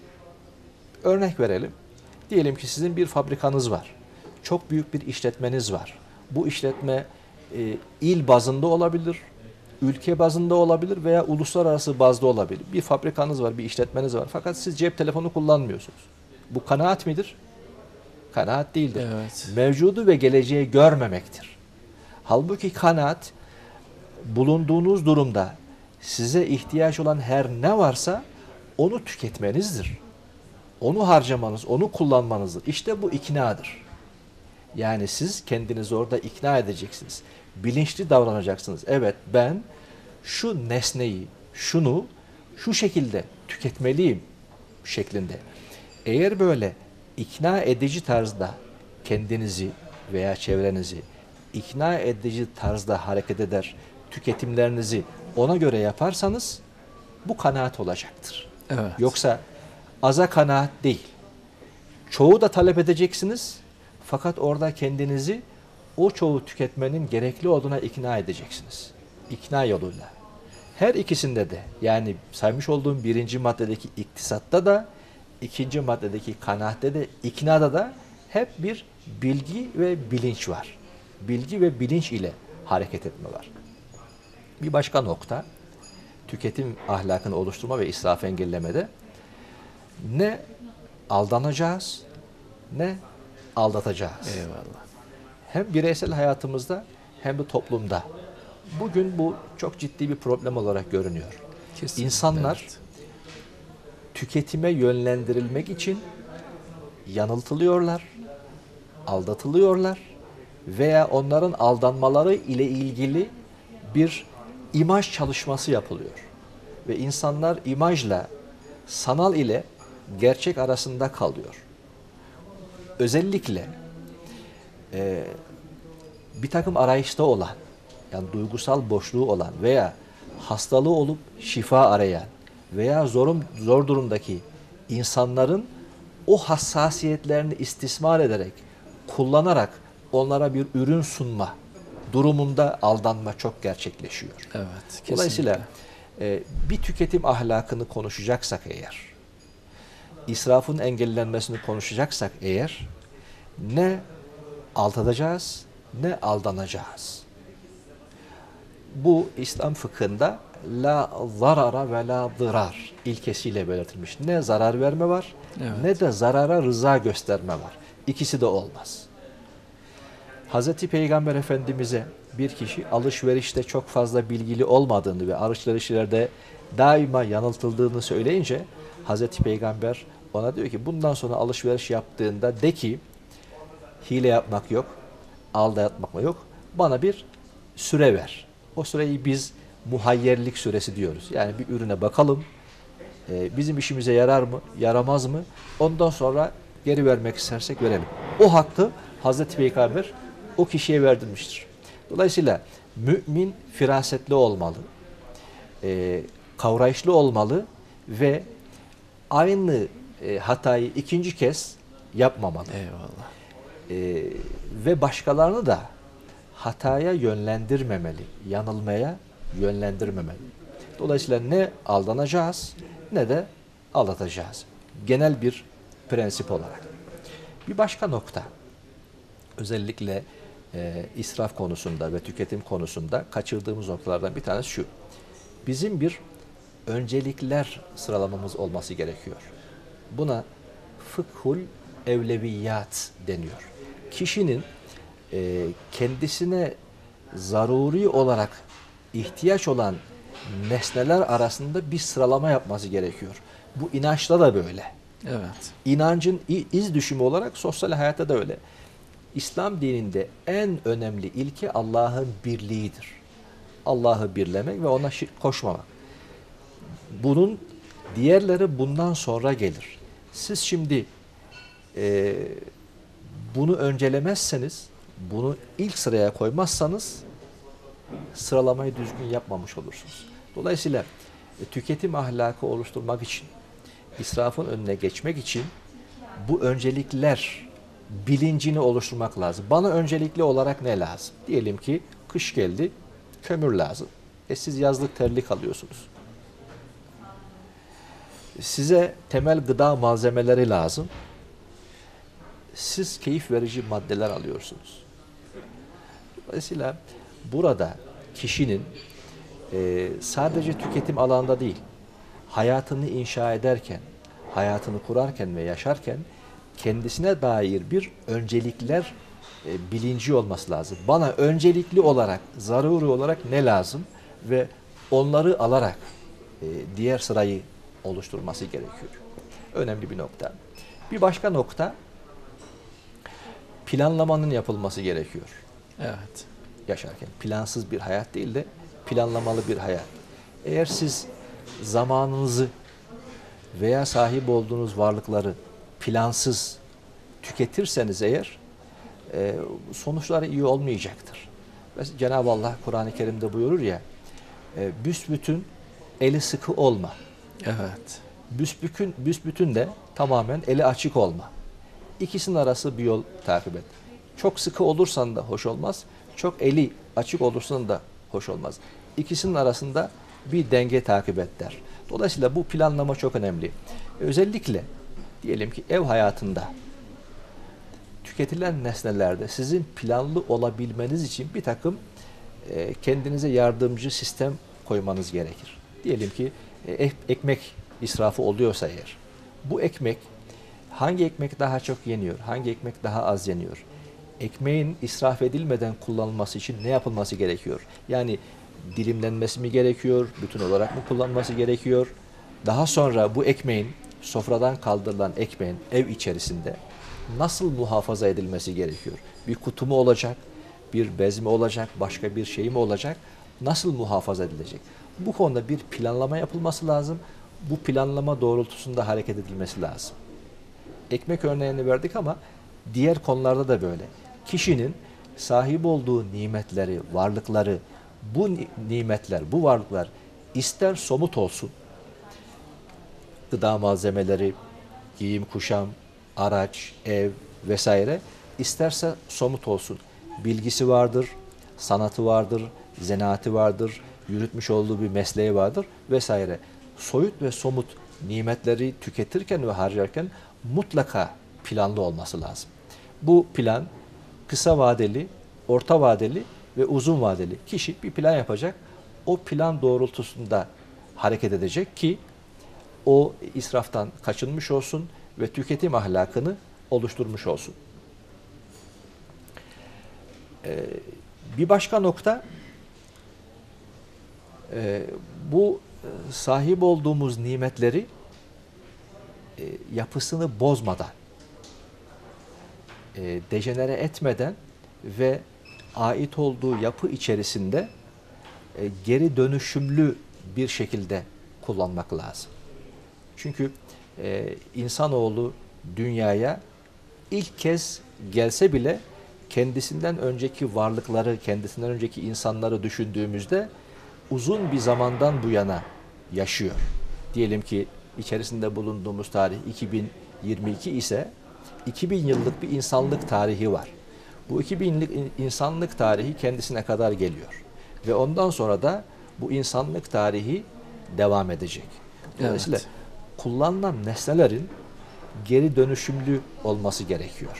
Örnek verelim. Diyelim ki sizin bir fabrikanız var. Çok büyük bir işletmeniz var. Bu işletme e, il bazında olabilir, ülke bazında olabilir veya uluslararası bazda olabilir. Bir fabrikanız var, bir işletmeniz var. Fakat siz cep telefonu kullanmıyorsunuz. Bu kanaat midir? Kanaat değildir. Evet. Mevcudu ve geleceği görmemektir. Halbuki kanaat bulunduğunuz durumda size ihtiyaç olan her ne varsa onu tüketmenizdir. Onu harcamanız, onu kullanmanızdır. İşte bu iknadır. Yani siz kendinizi orada ikna edeceksiniz. Bilinçli davranacaksınız. Evet, ben şu nesneyi, şunu şu şekilde tüketmeliyim şeklinde. Eğer böyle ikna edici tarzda kendinizi veya çevrenizi ikna edici tarzda hareket eder, tüketimlerinizi ona göre yaparsanız bu kanaat olacaktır. Evet. Yoksa aza kanaat değil. Çoğu da talep edeceksiniz fakat orada kendinizi o çoğu tüketmenin gerekli olduğuna ikna edeceksiniz. İkna yoluyla. Her ikisinde de yani saymış olduğum birinci maddedeki iktisatta da ikinci maddedeki kanaatte de iknada da hep bir bilgi ve bilinç var. Bilgi ve bilinç ile hareket etme var. Bir başka nokta tüketim ahlakını oluşturma ve israfı engellemede ne aldanacağız ne aldatacağız. Eyvallah. Hem bireysel hayatımızda hem de toplumda. Bugün bu çok ciddi bir problem olarak görünüyor. Kesinlikle, İnsanlar evet. tüketime yönlendirilmek için yanıltılıyorlar, aldatılıyorlar veya onların aldanmaları ile ilgili bir imaj çalışması yapılıyor. Ve insanlar imajla, sanal ile gerçek arasında kalıyor. Özellikle e, bir takım arayışta olan, yani duygusal boşluğu olan veya hastalığı olup şifa arayan veya zorum, zor durumdaki insanların o hassasiyetlerini istismar ederek, kullanarak onlara bir ürün sunma durumunda aldanma çok gerçekleşiyor. Evet, kesinlikle. Dolayısıyla e, bir tüketim ahlakını konuşacaksak eğer, israfın engellenmesini konuşacaksak eğer, ne aldatacağız ne aldanacağız. Bu İslam fıkhında la zarara ve la dırar ilkesiyle belirtilmiş. Ne zarar verme var, evet, ne de zarara rıza gösterme var. İkisi de olmaz. Hazreti Peygamber Efendimiz'e bir kişi alışverişte çok fazla bilgili olmadığını ve alışverişlerde daima yanıltıldığını söyleyince Hazreti Peygamber ona diyor ki bundan sonra alışveriş yaptığında de ki hile yapmak yok, aldatmak yok, bana bir süre ver. O süreyi biz muhayyerlik süresi diyoruz. Yani bir ürüne bakalım, e, bizim işimize yarar mı, yaramaz mı? Ondan sonra geri vermek istersek verelim. O hakkı Hazreti Peygamber o kişiye verdirmiştir. Dolayısıyla mümin firasetli olmalı, e, kavrayışlı olmalı ve aynı e, hatayı ikinci kez yapmamalı. Eyvallah. E, ve başkalarını da hataya yönlendirmemeli, yanılmaya yönlendirmemeli. Dolayısıyla ne aldanacağız ne de aldatacağız. Genel bir prensip olarak. Bir başka nokta, özellikle e, israf konusunda ve tüketim konusunda kaçırdığımız noktalardan bir tanesi şu. Bizim bir öncelikler sıralamamız olması gerekiyor. Buna fıkhul evleviyat deniyor. Kişinin e, kendisine zaruri olarak ihtiyaç olan nesneler arasında bir sıralama yapması gerekiyor. Bu inançta da böyle. Evet. İnancın iz düşümü olarak sosyal hayatta da öyle. İslam dininde en önemli ilke Allah'ın birliğidir. Allah'ı birlemek ve ona şirk koşmamak. Bunun diğerleri bundan sonra gelir. Siz şimdi e, bunu öncelemezseniz, bunu ilk sıraya koymazsanız sıralamayı düzgün yapmamış olursunuz. Dolayısıyla e, tüketim ahlakı oluşturmak için, israfın önüne geçmek için bu öncelikler bilincini oluşturmak lazım. Bana öncelikli olarak ne lazım? Diyelim ki kış geldi, kömür lazım. E siz yazlık terlik alıyorsunuz. Size temel gıda malzemeleri lazım. Siz keyif verici maddeler alıyorsunuz. Dolayısıyla burada kişinin e, sadece tüketim alanında değil, hayatını inşa ederken, hayatını kurarken ve yaşarken kendisine dair bir öncelikler e, bilinci olması lazım. Bana öncelikli olarak, zaruri olarak ne lazım ve onları alarak e, diğer sırayı oluşturması gerekiyor. Önemli bir nokta. Bir başka nokta, planlamanın yapılması gerekiyor. Evet. Yaşarken plansız bir hayat değil de planlamalı bir hayat. Eğer siz zamanınızı veya sahip olduğunuz varlıkları plansız tüketirseniz eğer e, sonuçları iyi olmayacaktır. Mesela Cenab-ı Allah Kur'an-ı Kerim'de buyurur ya, e, büsbütün eli sıkı olma. Evet. Büsbütün, büsbütün de tamamen eli açık olma. İkisinin arası bir yol takip et. Çok sıkı olursan da hoş olmaz. Çok eli açık olursan da hoş olmaz. İkisinin arasında bir denge takip et der. Dolayısıyla bu planlama çok önemli. Özellikle diyelim ki ev hayatında tüketilen nesnelerde sizin planlı olabilmeniz için bir takım e, kendinize yardımcı sistem koymanız gerekir. Diyelim ki e, ekmek israfı oluyorsa eğer, bu ekmek hangi ekmek daha çok yeniyor, hangi ekmek daha az yeniyor? Ekmeğin israf edilmeden kullanılması için ne yapılması gerekiyor? Yani dilimlenmesi mi gerekiyor, bütün olarak mı kullanılması gerekiyor? Daha sonra bu ekmeğin, sofradan kaldırılan ekmeğin ev içerisinde nasıl muhafaza edilmesi gerekiyor? Bir kutu mu olacak, bir bez mi olacak, başka bir şey mi olacak? Nasıl muhafaza edilecek? Bu konuda bir planlama yapılması lazım. Bu planlama doğrultusunda hareket edilmesi lazım. Ekmek örneğini verdik ama diğer konularda da böyle. Kişinin sahip olduğu nimetleri, varlıkları, bu nimetler, bu varlıklar ister somut olsun, gıda malzemeleri, giyim kuşam, araç, ev vesaire, isterse somut olsun. Bilgisi vardır, sanatı vardır, zanaati vardır, yürütmüş olduğu bir mesleği vardır vesaire. Soyut ve somut nimetleri tüketirken ve harcarken mutlaka planlı olması lazım. Bu plan kısa vadeli, orta vadeli ve uzun vadeli. Kişi bir plan yapacak, o plan doğrultusunda hareket edecek ki o israftan kaçınmış olsun ve tüketim ahlakını oluşturmuş olsun. Ee, bir başka nokta, e, bu sahip olduğumuz nimetleri e, yapısını bozmadan, e, dejenere etmeden ve ait olduğu yapı içerisinde e, geri dönüşümlü bir şekilde kullanmak lazım. Çünkü e, insanoğlu dünyaya ilk kez gelse bile kendisinden önceki varlıkları, kendisinden önceki insanları düşündüğümüzde uzun bir zamandan bu yana yaşıyor. Diyelim ki içerisinde bulunduğumuz tarih iki bin yirmi iki ise iki bin yıllık bir insanlık tarihi var. Bu iki bin yıllık insanlık tarihi kendisine kadar geliyor. Ve ondan sonra da bu insanlık tarihi devam edecek. Dolayısıyla evet, kullanılan nesnelerin geri dönüşümlü olması gerekiyor.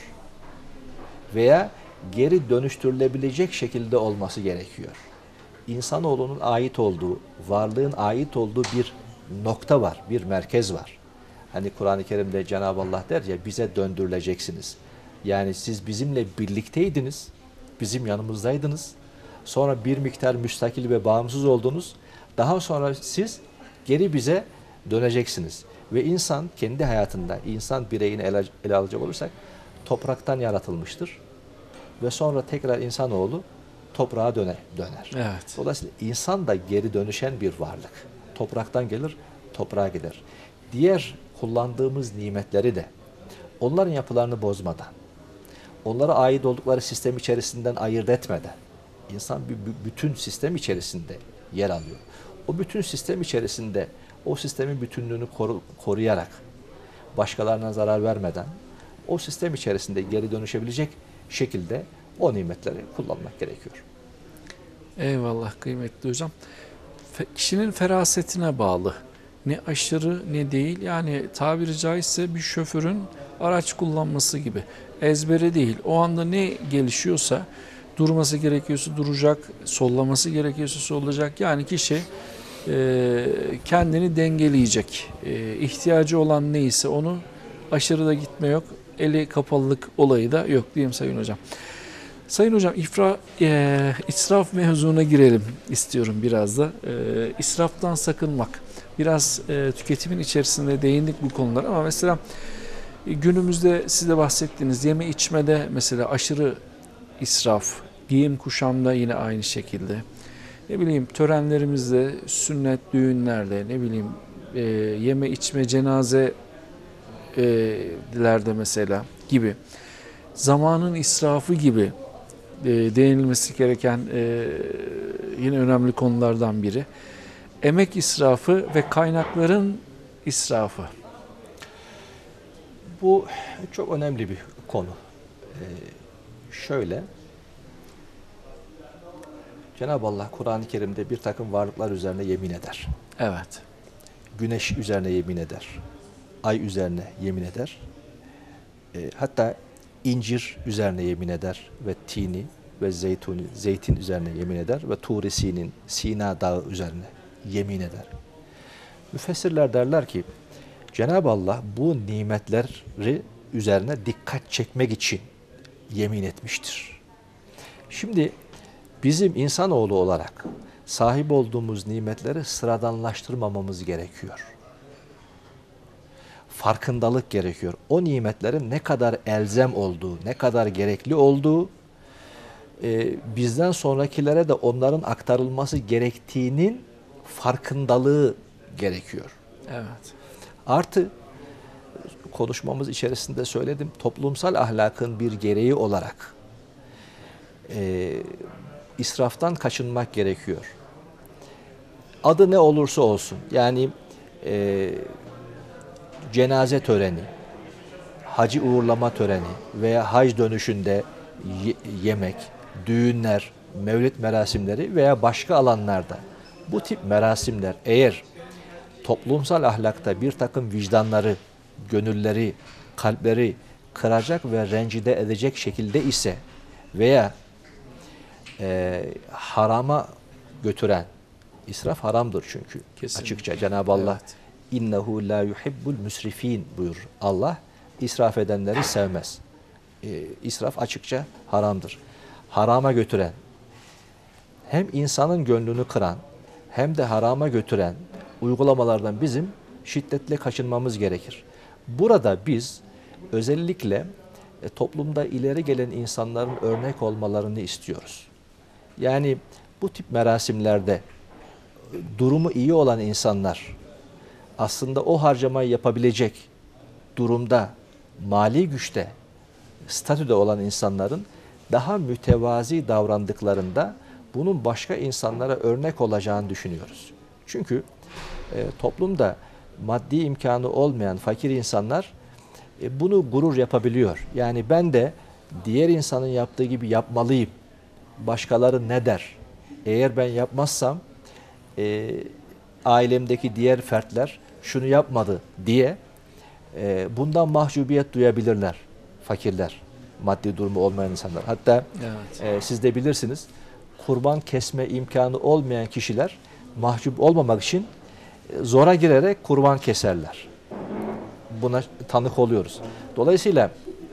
Veya geri dönüştürülebilecek şekilde olması gerekiyor. İnsanoğlunun ait olduğu, varlığın ait olduğu bir nokta var, bir merkez var. Hani Kur'an-ı Kerim'de Cenab-ı Allah der ya, bize döndürüleceksiniz. Yani siz bizimle birlikteydiniz, bizim yanımızdaydınız. Sonra bir miktar müstakil ve bağımsız oldunuz. Daha sonra siz geri bize döneceksiniz. Ve insan kendi hayatında, insan bireyini ele, ele alacak olursak topraktan yaratılmıştır. Ve sonra tekrar insanoğlu toprağa döner. döner. Evet. Dolayısıyla insan da geri dönüşen bir varlık. Topraktan gelir, toprağa gider. Diğer kullandığımız nimetleri de onların yapılarını bozmadan, onlara ait oldukları sistem içerisinden ayırt etmeden, insan bir bütün sistem içerisinde yer alıyor. O bütün sistem içerisinde o sistemin bütünlüğünü koru, koruyarak, başkalarına zarar vermeden, o sistem içerisinde geri dönüşebilecek şekilde o nimetleri kullanmak gerekiyor. Eyvallah kıymetli hocam. Fe, kişinin ferasetine bağlı. Ne aşırı ne değil. Yani tabiri caizse bir şoförün araç kullanması gibi. Ezbere değil. O anda ne gelişiyorsa, durması gerekiyorsa duracak, sollaması gerekiyorsa sollayacak. Yani kişi e, kendini dengeleyecek. E, ihtiyacı olan neyse onu, aşırıda gitme yok. Eli kapalılık olayı da yok diyeyim Sayın Hocam. Sayın Hocam, ifra, e, israf mevzuna girelim istiyorum biraz da. E, israftan sakınmak. Biraz e, tüketimin içerisinde değindik bu konular ama mesela e, günümüzde siz de bahsettiğiniz yeme içmede mesela aşırı israf, giyim kuşamda yine aynı şekilde. Ne bileyim törenlerimizde, sünnet, düğünlerde, ne bileyim e, yeme içme, cenaze e, lerde mesela gibi. Zamanın israfı gibi e, değinilmesi gereken e, yine önemli konulardan biri. Emek israfı ve kaynakların israfı. Bu çok önemli bir konu. Ee, şöyle, Cenab-ı Allah Kur'an-ı Kerim'de bir takım varlıklar üzerine yemin eder. Evet. Güneş üzerine yemin eder. Ay üzerine yemin eder. Ee, hatta incir üzerine yemin eder ve tini ve zeytuni, zeytin üzerine yemin eder ve Tur-i Sin'in, Sina Dağı üzerine yemin eder. Müfessirler derler ki Cenab-ı Allah bu nimetleri üzerine dikkat çekmek için yemin etmiştir. Şimdi bizim insanoğlu olarak sahip olduğumuz nimetleri sıradanlaştırmamamız gerekiyor. Farkındalık gerekiyor. O nimetlerin ne kadar elzem olduğu, ne kadar gerekli olduğu, e, bizden sonrakilere de onların aktarılması gerektiğinin farkındalığı gerekiyor. Evet. Artı konuşmamız içerisinde söyledim, toplumsal ahlakın bir gereği olarak e, israftan kaçınmak gerekiyor. Adı ne olursa olsun, yani e, cenaze töreni, hacı uğurlama töreni veya hac dönüşünde ye yemek, düğünler, mevlid merasimleri veya başka alanlarda bu tip merasimler eğer toplumsal ahlakta bir takım vicdanları, gönülleri, kalpleri kıracak ve rencide edecek şekilde ise veya e, harama götüren, israf haramdır çünkü. Kesinlikle. Açıkça Cenab-ı Allah Evet. innehu la yuhibbul müsrifin buyur. Allah israf edenleri sevmez. E, israf açıkça haramdır. Harama götüren, hem insanın gönlünü kıran hem de harama götüren uygulamalardan bizim şiddetle kaçınmamız gerekir. Burada biz özellikle e, toplumda ileri gelen insanların örnek olmalarını istiyoruz. Yani bu tip merasimlerde e, durumu iyi olan insanlar aslında o harcamayı yapabilecek durumda, mali güçte, statüde olan insanların daha mütevazi davrandıklarında bunun başka insanlara örnek olacağını düşünüyoruz. Çünkü e, toplumda maddi imkanı olmayan fakir insanlar e, bunu gurur yapabiliyor. Yani ben de diğer insanın yaptığı gibi yapmalıyım. Başkaları ne der? Eğer ben yapmazsam e, ailemdeki diğer fertler şunu yapmadı diye e, bundan mahcubiyet duyabilirler fakirler, maddi durumu olmayan insanlar. Hatta Evet. e, siz de bilirsiniz, kurban kesme imkanı olmayan kişiler mahcup olmamak için e, zora girerek kurban keserler. Buna tanık oluyoruz. Dolayısıyla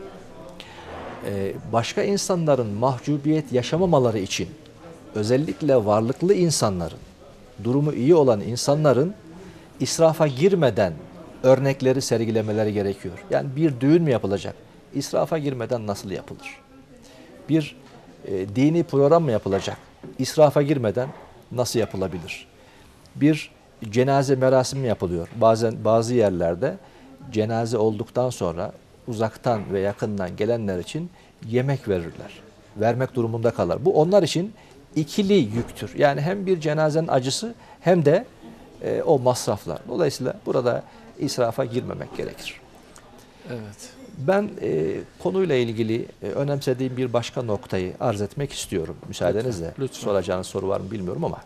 e, başka insanların mahcubiyet yaşamamaları için özellikle varlıklı insanların, durumu iyi olan insanların israfa girmeden örnekleri sergilemeleri gerekiyor. Yani bir düğün mü yapılacak? İsrafa girmeden nasıl yapılır? Bir e, dini program mı yapılacak? İsrafa girmeden nasıl yapılabilir? Bir cenaze merasimi yapılıyor. Bazen bazı yerlerde cenaze olduktan sonra uzaktan ve yakından gelenler için yemek verirler. Vermek durumunda kalır. Bu onlar için ikili yüktür. Yani hem bir cenazenin acısı hem de e, o masraflar. Dolayısıyla burada israfa girmemek gerekir. Evet. Ben e, konuyla ilgili e, önemsediğim bir başka noktayı arz etmek istiyorum. Müsaadenizle. Lütfen, lütfen. Soracağınız soru var mı bilmiyorum ama.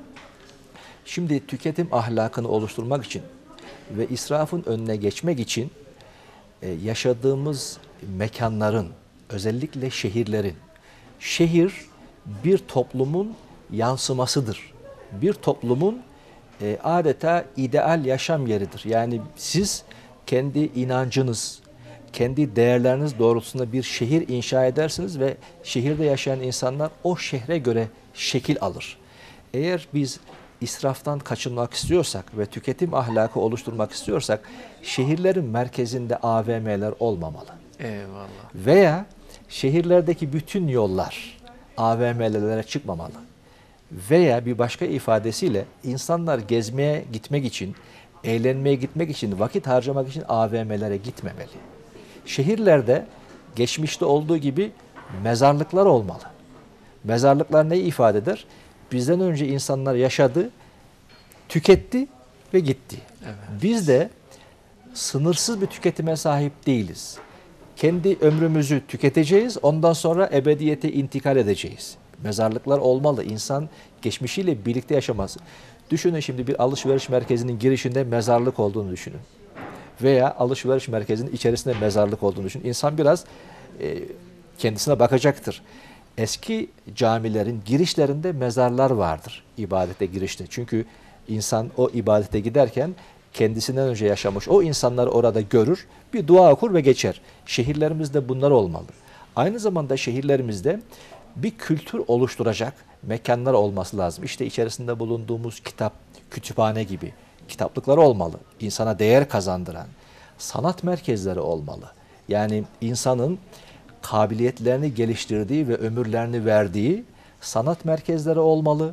Şimdi tüketim ahlakını oluşturmak için ve israfın önüne geçmek için e, yaşadığımız mekanların, özellikle şehirlerin, şehir bir toplumun yansımasıdır. Bir toplumun e, adeta ideal yaşam yeridir. Yani siz kendi inancınız, kendi değerleriniz doğrultusunda bir şehir inşa edersiniz ve şehirde yaşayan insanlar o şehre göre şekil alır. Eğer biz israftan kaçınmak istiyorsak ve tüketim ahlakı oluşturmak istiyorsak şehirlerin merkezinde A V M'ler olmamalı. Eyvallah. Veya şehirlerdeki bütün yollar A V M'lere çıkmamalı. Veya bir başka ifadesiyle insanlar gezmeye gitmek için, eğlenmeye gitmek için, vakit harcamak için A V M'lere gitmemeli. Şehirlerde geçmişte olduğu gibi mezarlıklar olmalı. Mezarlıklar neyi ifade eder? Bizden önce insanlar yaşadı, tüketti ve gitti. Evet. Biz de sınırsız bir tüketime sahip değiliz. Kendi ömrümüzü tüketeceğiz, ondan sonra ebediyete intikal edeceğiz. Mezarlıklar olmalı. İnsan geçmişiyle birlikte yaşaması. Düşünün şimdi bir alışveriş merkezinin girişinde mezarlık olduğunu düşünün. Veya alışveriş merkezinin içerisinde mezarlık olduğunu düşünün. İnsan biraz e, kendisine bakacaktır. Eski camilerin girişlerinde mezarlar vardır. İbadete girişte. Çünkü insan o ibadete giderken kendisinden önce yaşamış o insanları orada görür, bir dua okur ve geçer. Şehirlerimizde bunlar olmalı. Aynı zamanda şehirlerimizde bir kültür oluşturacak mekanlar olması lazım. İşte içerisinde bulunduğumuz kitap, kütüphane gibi kitaplıklar olmalı. İnsana değer kazandıran sanat merkezleri olmalı. Yani insanın kabiliyetlerini geliştirdiği ve ömürlerini verdiği sanat merkezleri olmalı,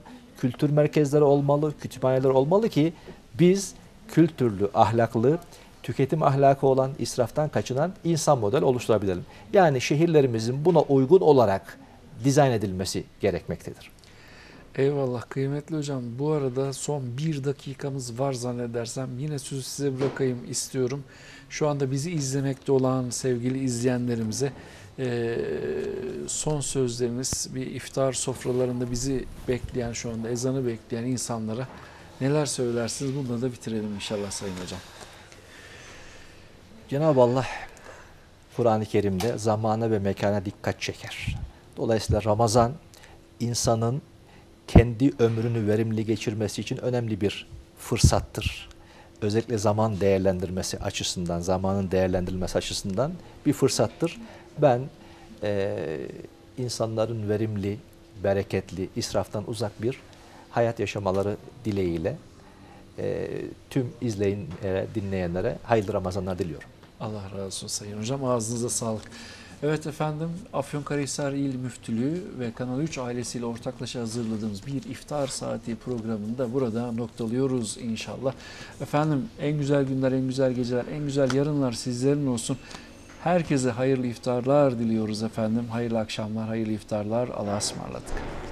kültür merkezleri olmalı, kütüphaneler olmalı ki biz kültürlü, ahlaklı, tüketim ahlakı olan, israftan kaçınan insan model oluşturabilelim. Yani şehirlerimizin buna uygun olarak dizayn edilmesi gerekmektedir. Eyvallah kıymetli hocam. Bu arada son bir dakikamız var zannedersem. Yine sözü size bırakayım istiyorum. Şu anda bizi izlemekte olan sevgili izleyenlerimize e, son sözleriniz, bir iftar sofralarında bizi bekleyen, şu anda ezanı bekleyen insanlara neler söylersiniz? Bununla da bitirelim inşallah Sayın Hocam. Cenab-ı Allah Kur'an-ı Kerim'de zamana ve mekana dikkat çeker. Dolayısıyla Ramazan insanın kendi ömrünü verimli geçirmesi için önemli bir fırsattır. Özellikle zaman değerlendirmesi açısından, zamanın değerlendirilmesi açısından bir fırsattır. Ben e, insanların verimli, bereketli, israftan uzak bir hayat yaşamaları dileğiyle e, tüm izleyenlere, dinleyenlere hayırlı Ramazanlar diliyorum. Allah razı olsun Sayın Hocam. Ağzınıza sağlık. Evet efendim, Afyonkarahisar İl Müftülüğü ve Kanal üç ailesiyle ortaklaşa hazırladığımız bir iftar saati programında burada noktalıyoruz inşallah. Efendim en güzel günler, en güzel geceler, en güzel yarınlar sizlerin olsun. Herkese hayırlı iftarlar diliyoruz efendim. Hayırlı akşamlar, hayırlı iftarlar. Allah'a ısmarladık.